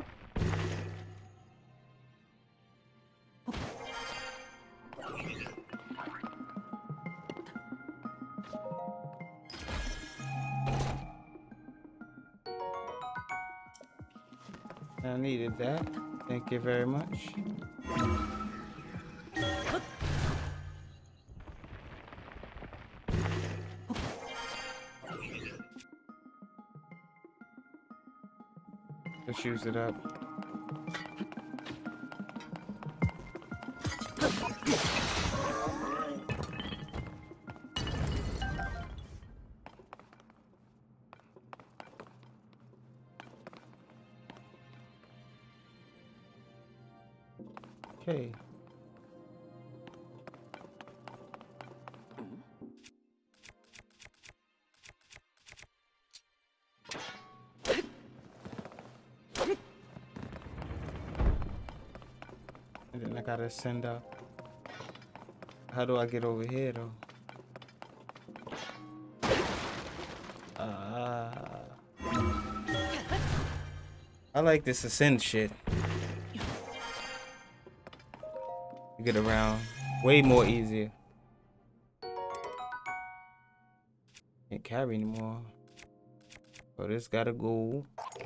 I needed that. Thank you very much. Let's use it up. Okay. And then I gotta send up. How do I get over here though? I like this ascend shit. You get around way more easier. Can't carry anymore. So this gotta go.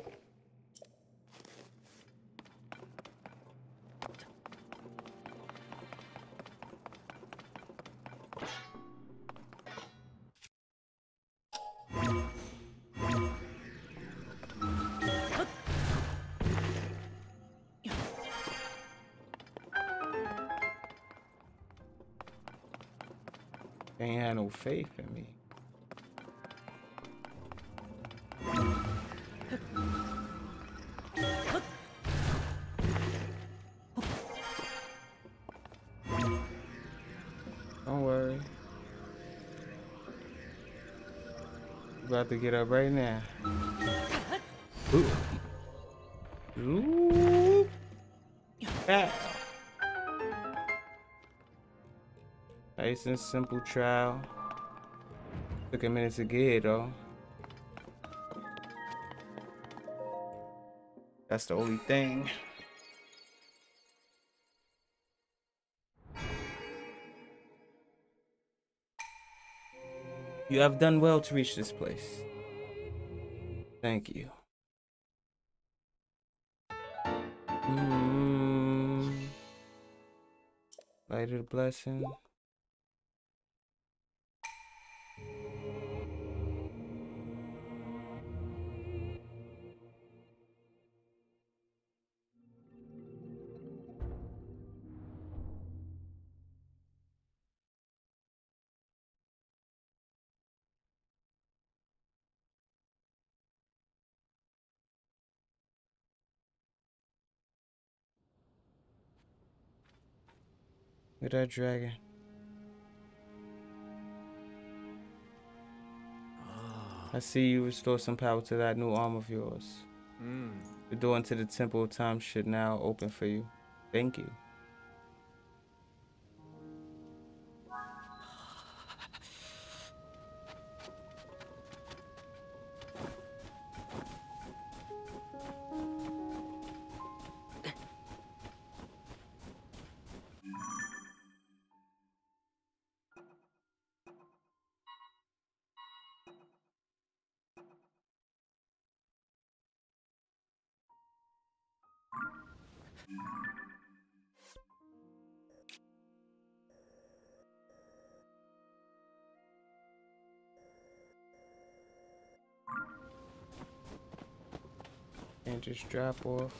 They ain't had no faith in me. Don't worry. About to get up right now. Ooh. Ooh. Ow. Nice and simple trial. Took a minute to get here though. That's the only thing. You have done well to reach this place. Thank you. Light of the blessing. Look at that dragon. I see you restore some power to that new arm of yours. The door into the Temple of Time should now open for you. Thank you. And just drop off.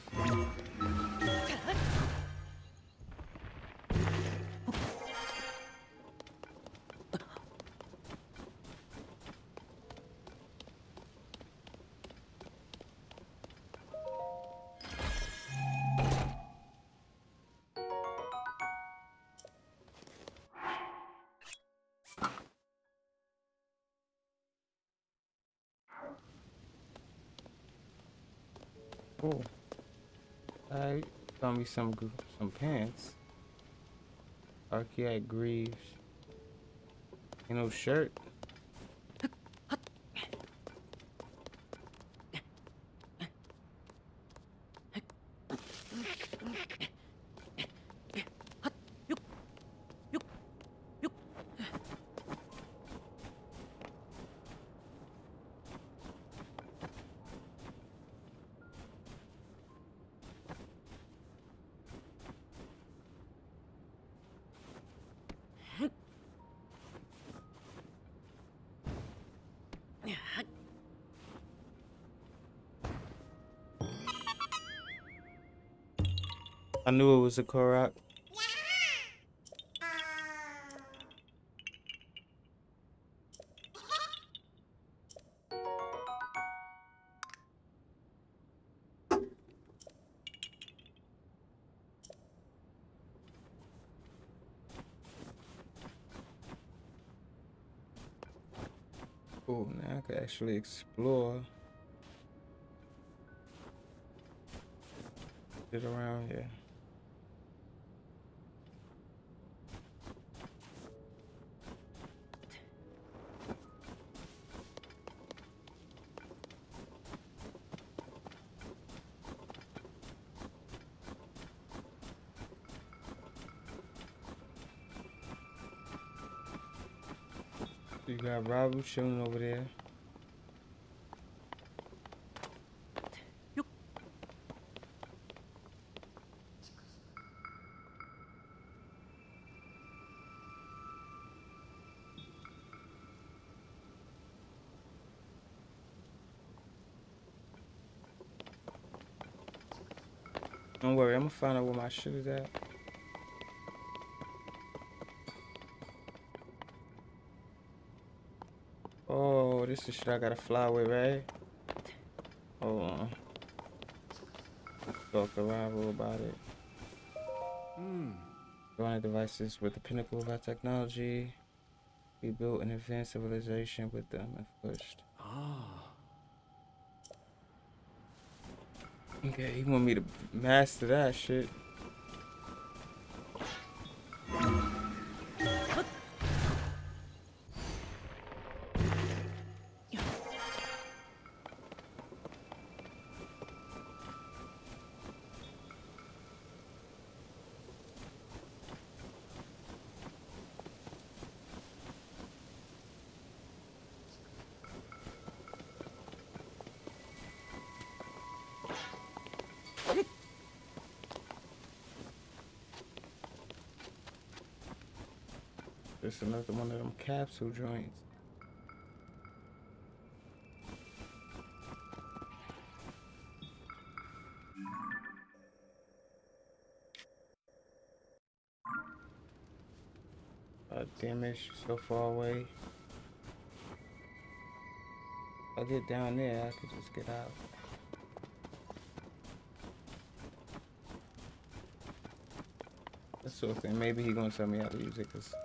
Oh, alright. Found me some pants. Archaeite Greaves. Ain't no shirt. I knew it was a Korok. Oh, now I can actually explore. Get around here. You got Rabu chilling over there. Don't worry, I'm gonna find out where my shit is at. Oh, this is shit I gotta fly with, right? Hold on. Talk to Rabu about it. Running devices with the pinnacle of our technology. We built an advanced civilization with them at first. Okay, he want me to master that shit. This is another one of them capsule joints. Damn it, she's so far away. If I get down there, I could just get out. That sort of thing. Maybe he gonna tell me how to use it, cause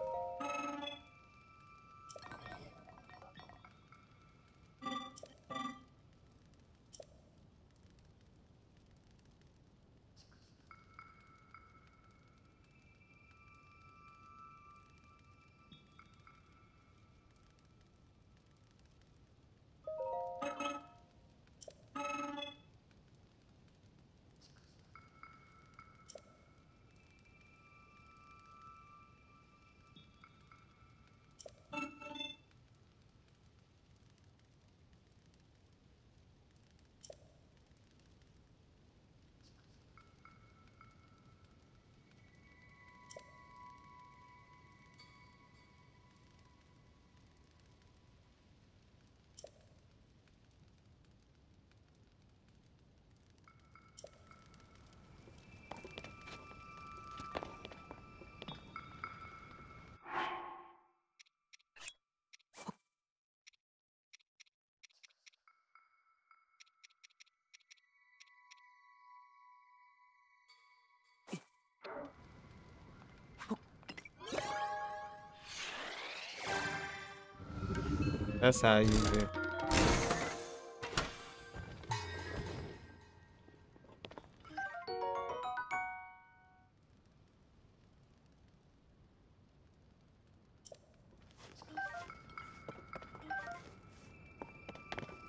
that's how I use it.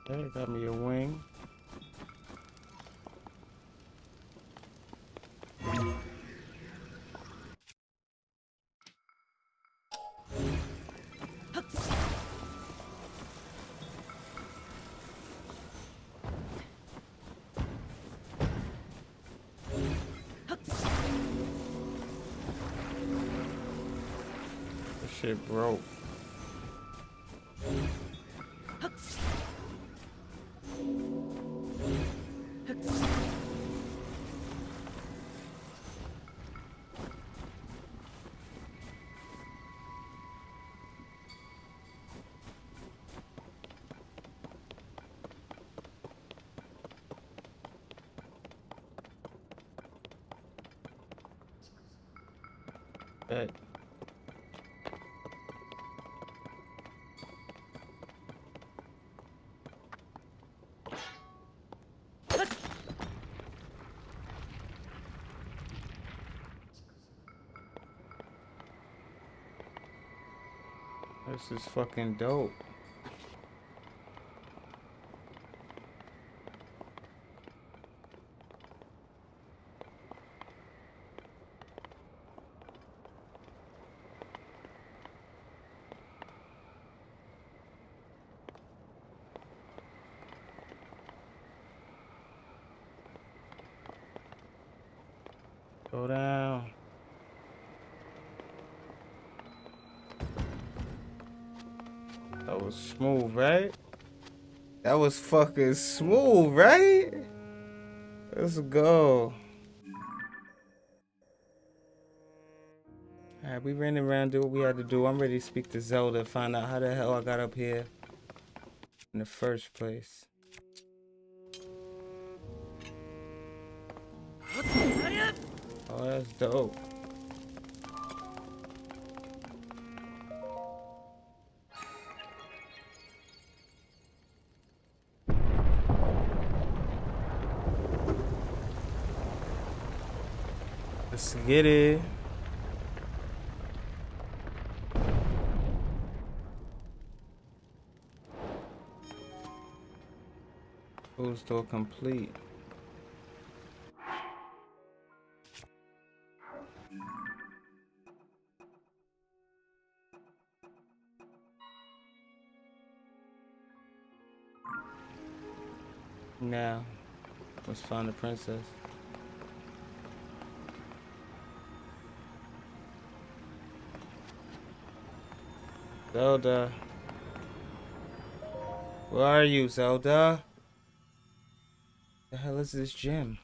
Okay, got me a wing. This shit broke. Bet. This is fucking dope. Go down. That was smooth, right? That was fucking smooth, right? Let's go. Alright, we ran around, do what we had to do. I'm ready to speak to Zelda, find out how the hell I got up here in the first place. Oh, that's dope. Let's get it. Closed door complete. Now, let's find the princess. Zelda. Where are you, Zelda? The hell is this gym?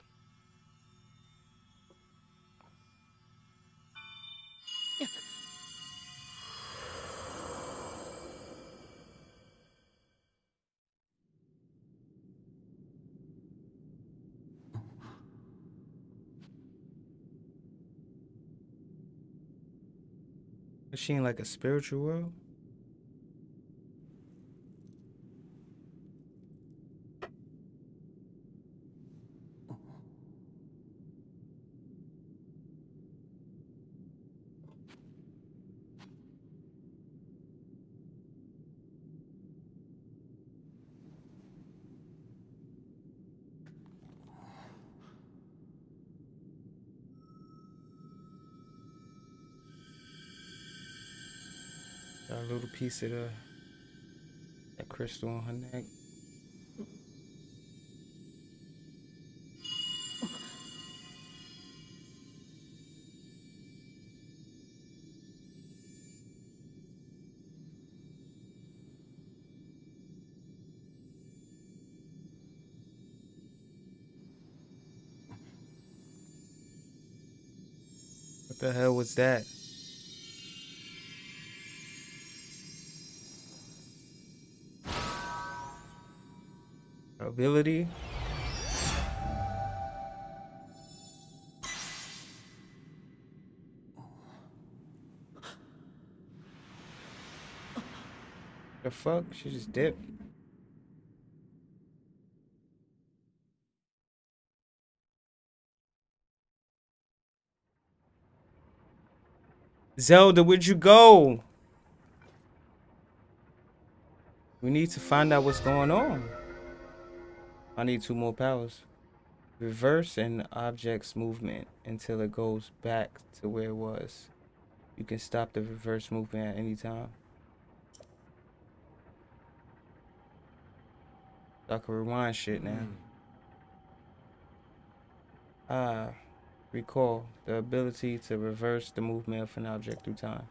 Is she in like a spiritual world? Got a little piece of that crystal on her neck. What the hell was that? Ability? The fuck? She just dipped. Zelda, where'd you go? We need to find out what's going on. I need 2 more powers. Reverse an object's movement until it goes back to where it was. You can stop the reverse movement at any time. So I can rewind shit now. Recall the ability to reverse the movement of an object through time.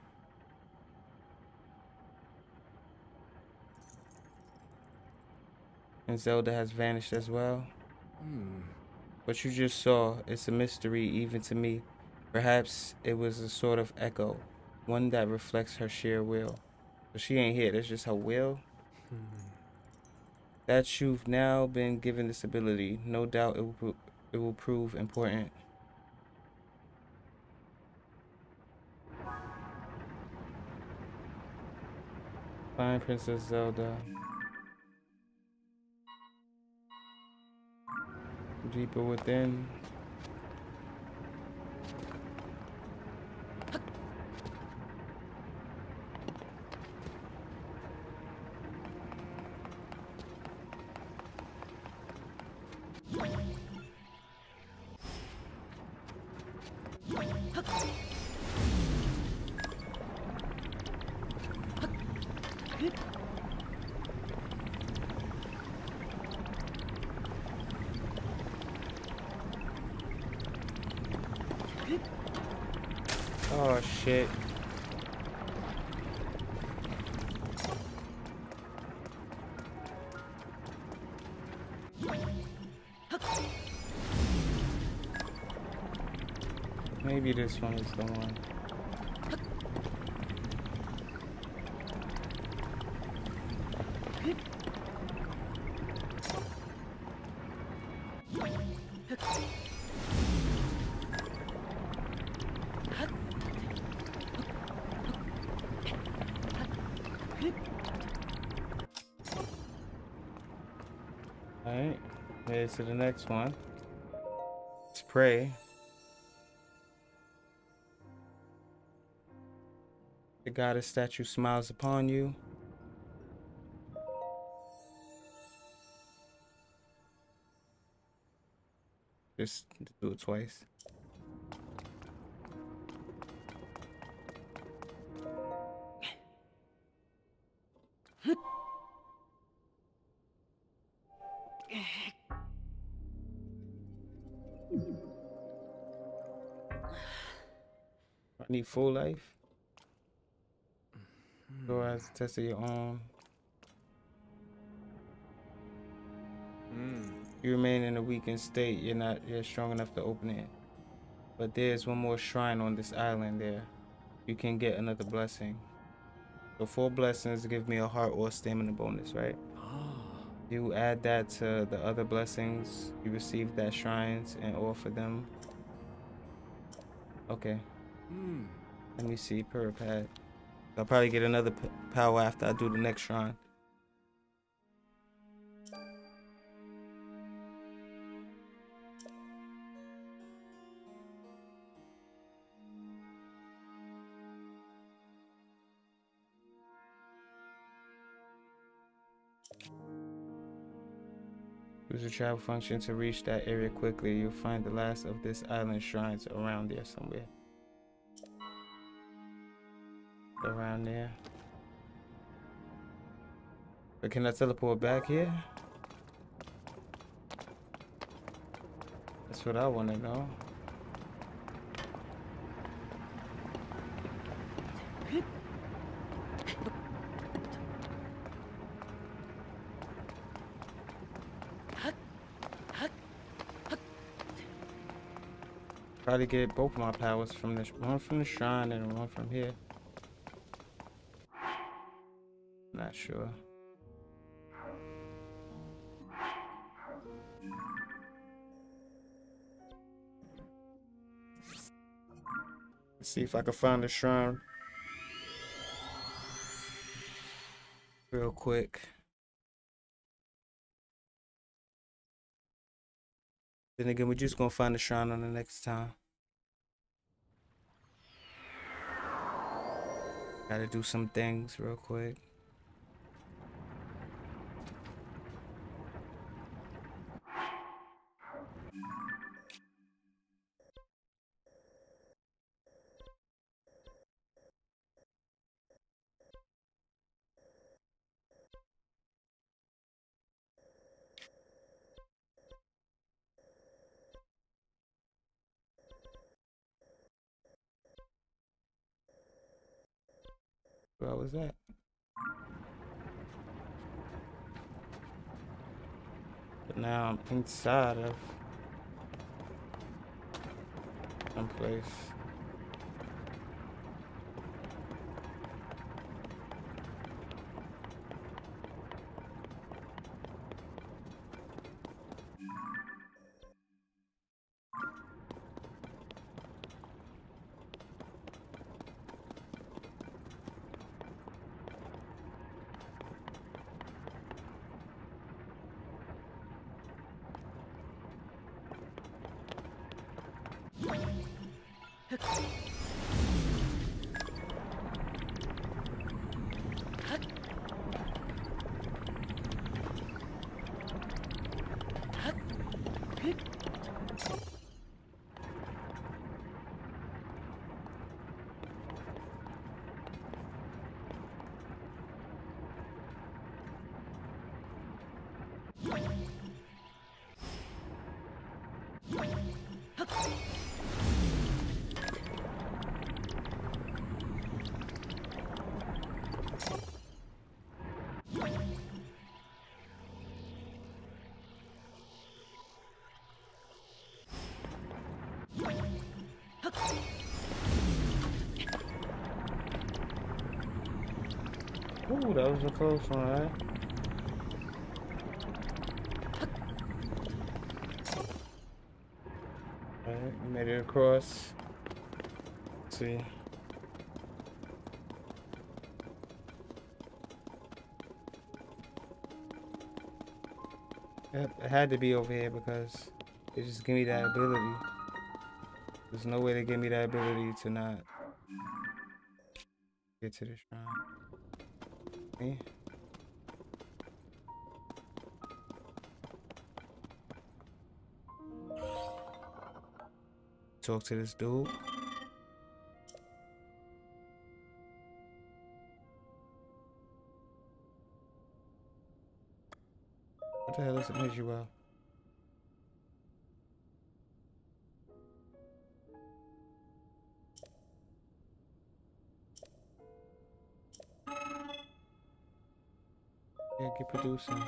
And Zelda has vanished as well. What you just saw is a mystery even to me. Perhaps it was a sort of echo, one that reflects her sheer will. So she ain't here, that's just her will. That you've now been given this ability, no doubt it will prove important. Find Princess Zelda. Deeper within. Oh shit. Maybe this one is the one. Alright, head to the next one. Let's pray. The goddess statue smiles upon you. Just do it twice. I need full life. Go as a test of your own. You remain in a weakened state. You're not yet strong enough to open it. But there's one more shrine on this island there. You can get another blessing. So 4 blessings give me a heart or stamina bonus, right? You add that to the other blessings you received at shrines and offer them. Okay. Let me see, Puripad. I'll probably get another power after I do the next shrine. Use the travel function to reach that area quickly. You'll find the last of this island shrines around there somewhere. Around there. But can I teleport back here? That's what I want to know. Try to get both of my powers from this, one from the shrine and one from here. Not sure. Let's see if I can find the shrine real quick. Then again, we're just gonna find the shrine on the next time. Gotta do some things real quick. How was that? But now I'm inside of some place. Ooh, that was a close one, right? Alright, made it across. Let's see. Yep, it had to be over here because it just gave me that ability. There's no way to give me that ability to not get to the shrine. Okay. Talk to this dude. What the hell is it made you well? Yeah, keep producing.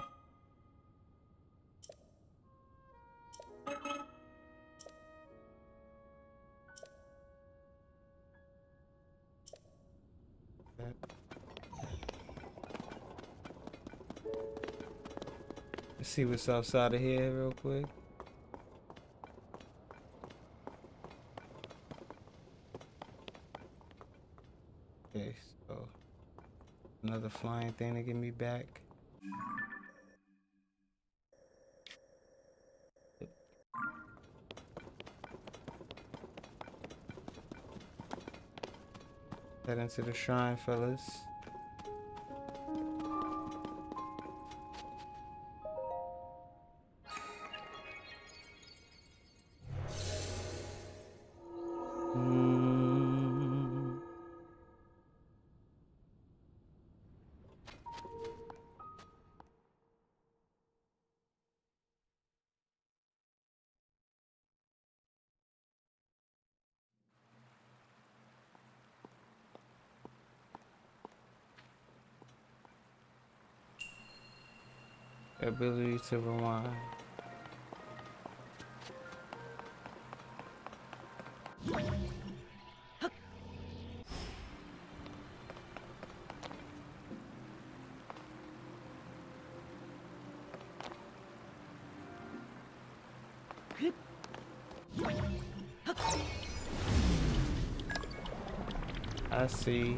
Let's see what's outside of here real quick. Okay, so another flying thing to get me back. Head into the shrine, fellas. Ability to rewind. I see.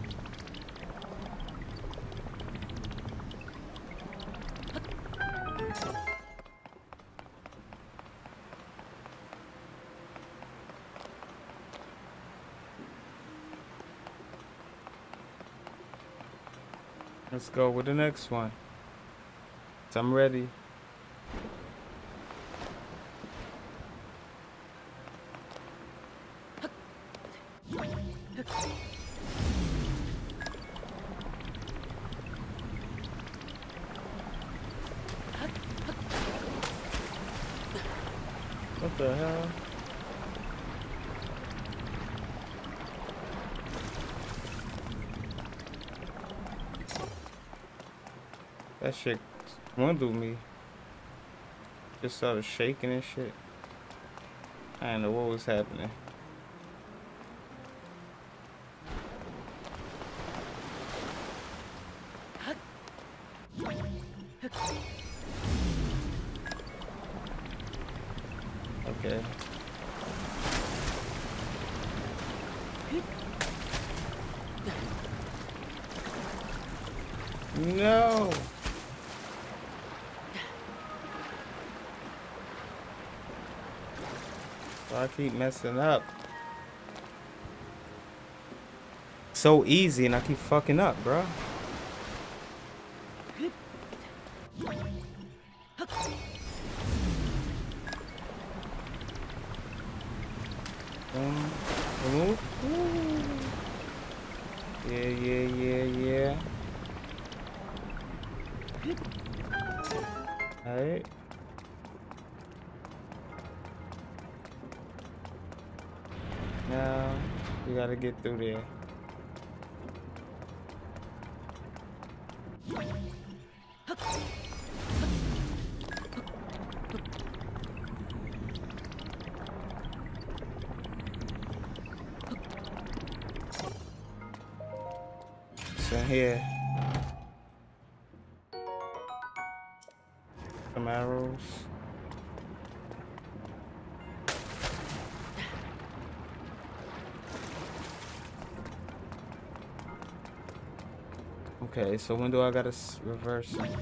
Let's go with the next one. So I'm ready. What the hell? That shit swindled me. Just started shaking and shit. I didn't know what was happening. Okay. No. I keep messing up. So easy and I keep fucking up, bro. Ooh. Yeah. Alright. Now we gotta get through there. So here. Some arrows. Okay, so when do I gotta reverse it?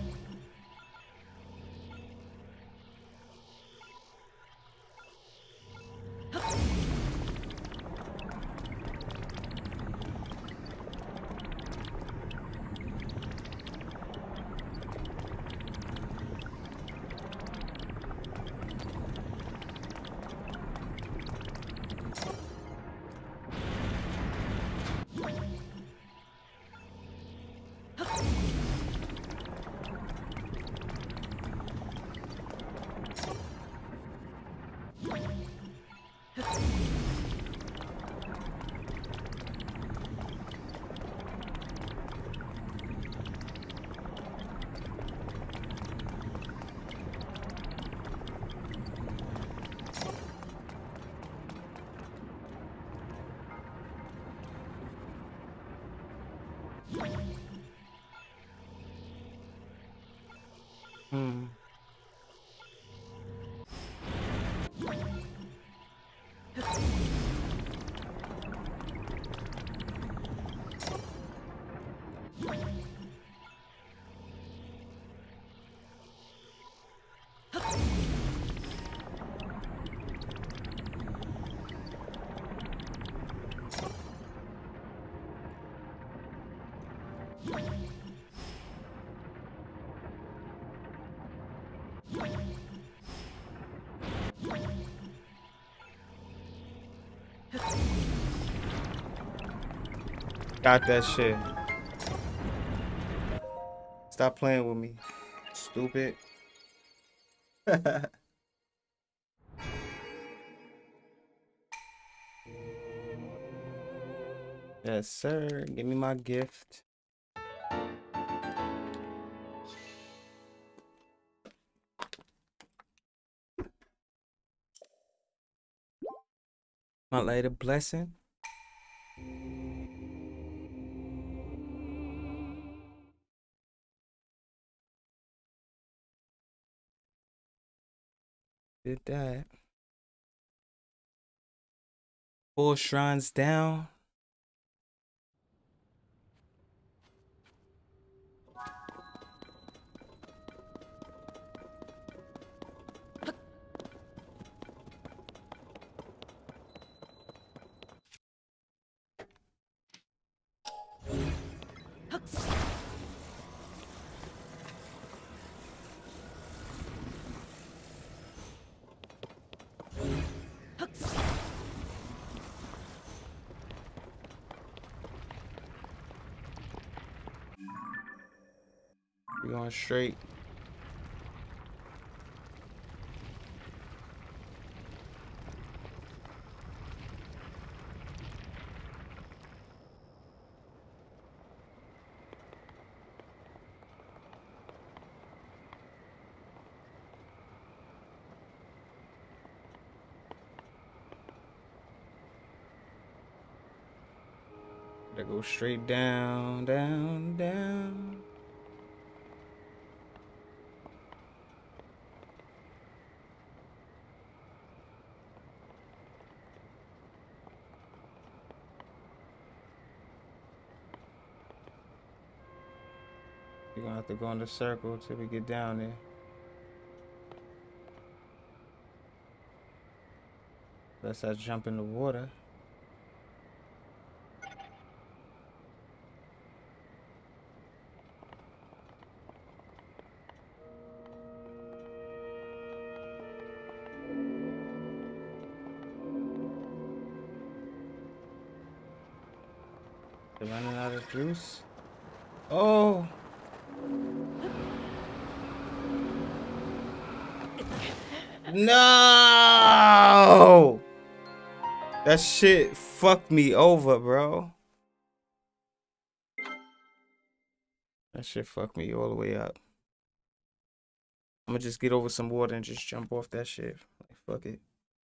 Got that shit. Stop playing with me, stupid. Yes, sir. Give me my gift. My lady blessing. Did that. 4 shrines down. We're going straight. Gotta go straight down, down, down. We're gonna have to go in the circle till we get down there. Unless I jump in the water. They're running out of juice. Oh! No! That shit fucked me over, bro. That shit fucked me all the way up. I'm gonna just get over some water and just jump off that shit. Like, fuck it.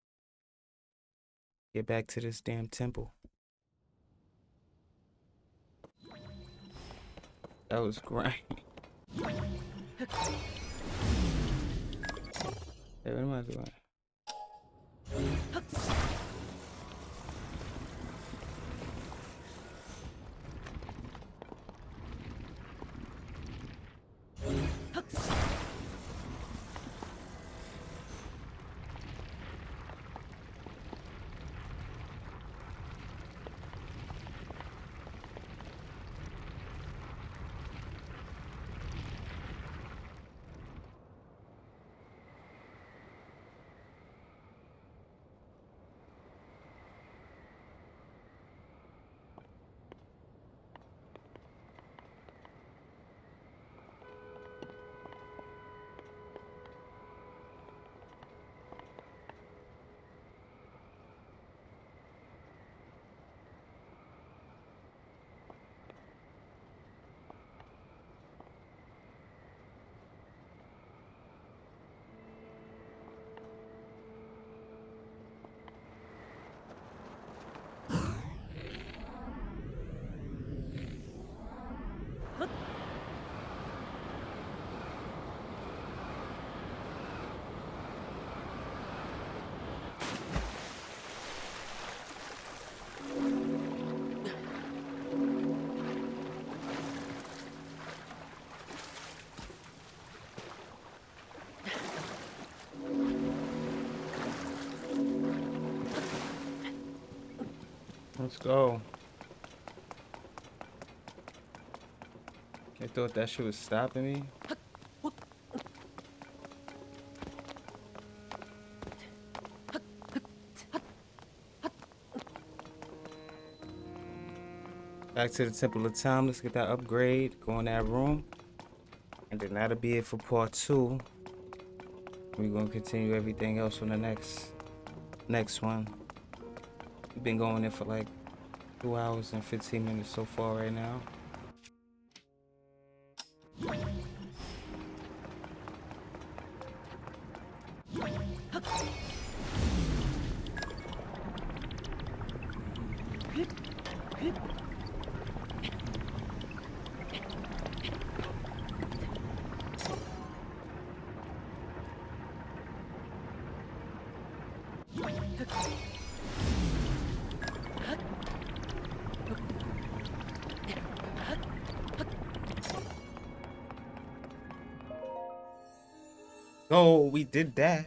Get back to this damn temple. That was grimy. Hey, what am I doing? Let's go. I thought that shit was stopping me. Back to the Temple of Time. Let's get that upgrade. Go in that room. And then that'll be it for part 2. We're gonna continue everything else on the next one. We've been going there for like 2 hours and 15 minutes so far right now. Oh, we did that.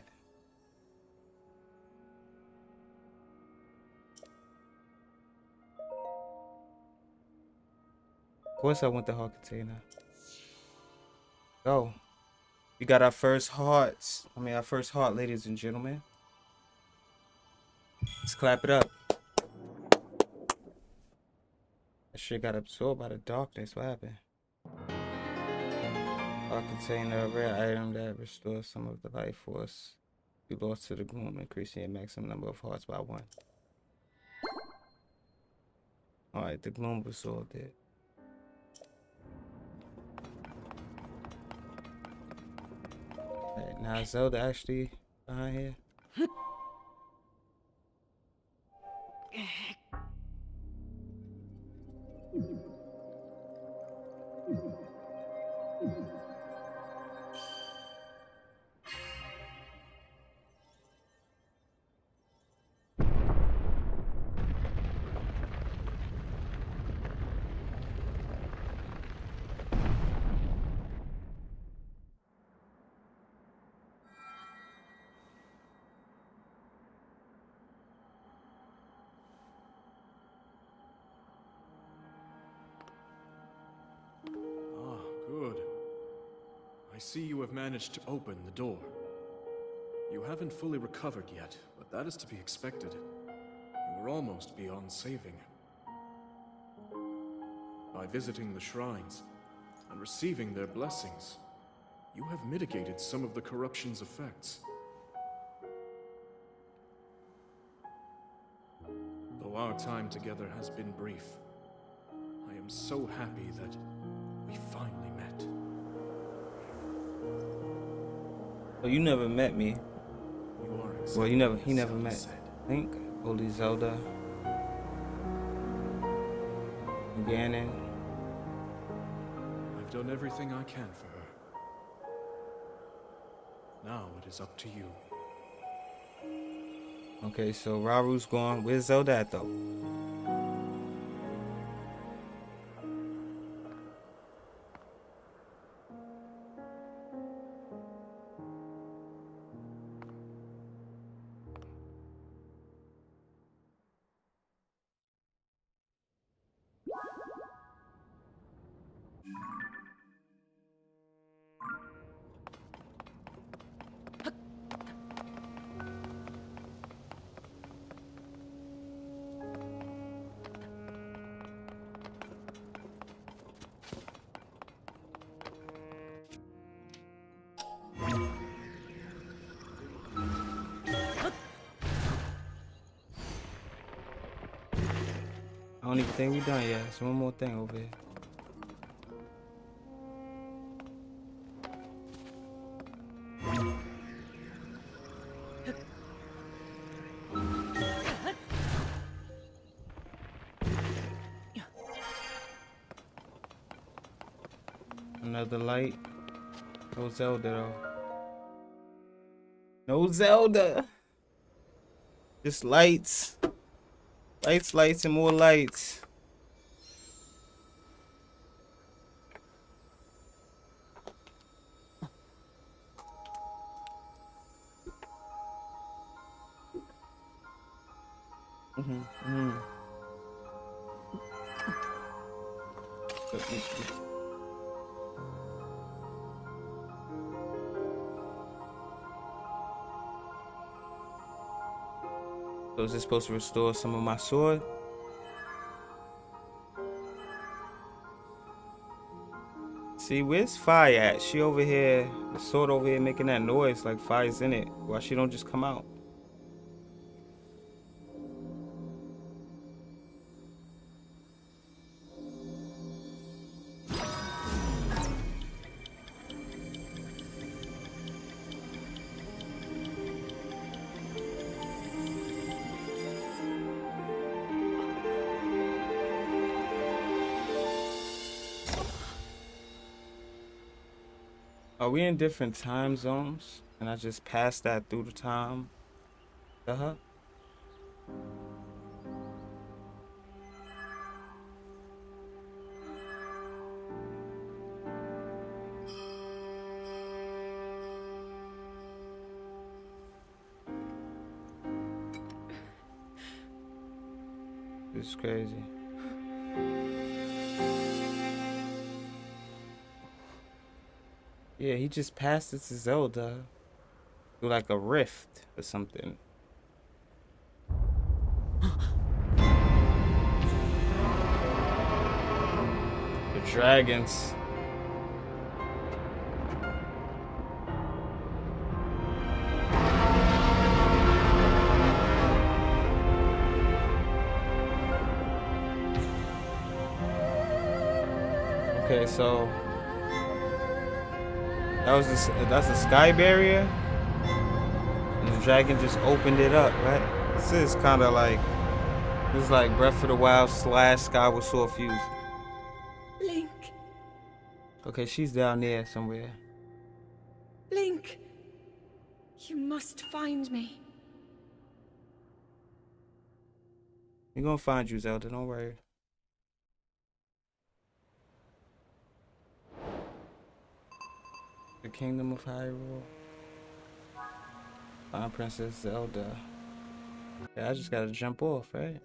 Of course I want the heart container. Go. We got our first hearts. Our first heart, ladies and gentlemen. Let's clap it up. That shit got absorbed by the darkness. What happened? Heart container, a rare item that restores some of the life force you lost to the gloom, increasing your maximum number of hearts by 1. Alright, the gloom was all dead. Alright, now Zelda actually behind here. I see you have managed to open the door. You haven't fully recovered yet, but that is to be expected. You were almost beyond saving. By visiting the shrines and receiving their blessings, you have mitigated some of the corruption's effects. Though our time together has been brief, I am so happy that we finally met. Oh, you never met me. You are exactly Well, he never as met said. Link, Holy Zelda, Ganon. I've done everything I can for her. Now it is up to you. Okay, so Raru's gone. Where's Zelda at though? I don't even think we done yet. There's one more thing over here. Another light. No Zelda though. No Zelda. Just lights. Lights, lights, and more lights. So is this supposed to restore some of my sword? See, where's Fire at? She over here, the sword over here making that noise like Fire's in it. Why she don't just come out? Are we in different time zones? And I just passed that through the time to her? This is crazy. Yeah, he just passed it to Zelda through like a rift or something. The dragons. Okay, so that's the sky barrier, and the dragon just opened it up, right? This is kind of like Breath of the Wild / Skyward Sword fused. Link. Okay, she's down there somewhere. Link. You must find me. We're gonna find you, Zelda. Don't worry. The Kingdom of Hyrule. Find Princess Zelda. Yeah, I just gotta jump off, right?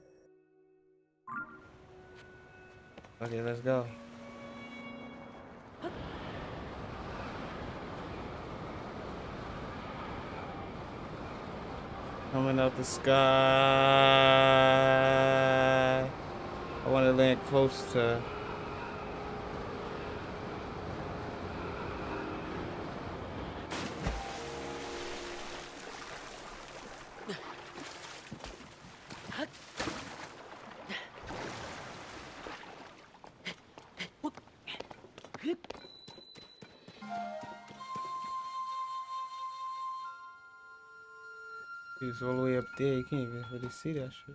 Okay, let's go. Coming out the sky. I want to land close to. He's all the way up there. You can't even really see that shit.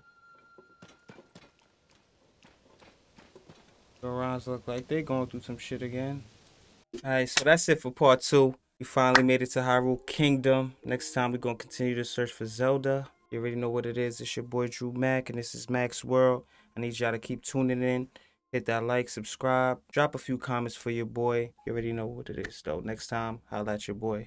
The rounds look like they're going through some shit again. Alright, so that's it for part 2. We finally made it to Hyrule Kingdom. Next time we're going to continue to search for Zelda. You already know what it is. It's your boy Drew Mac, and this is Mac's World. I need y'all to keep tuning in. Hit that like, subscribe. Drop a few comments for your boy. You already know what it is, though. Next time, holla at your boy.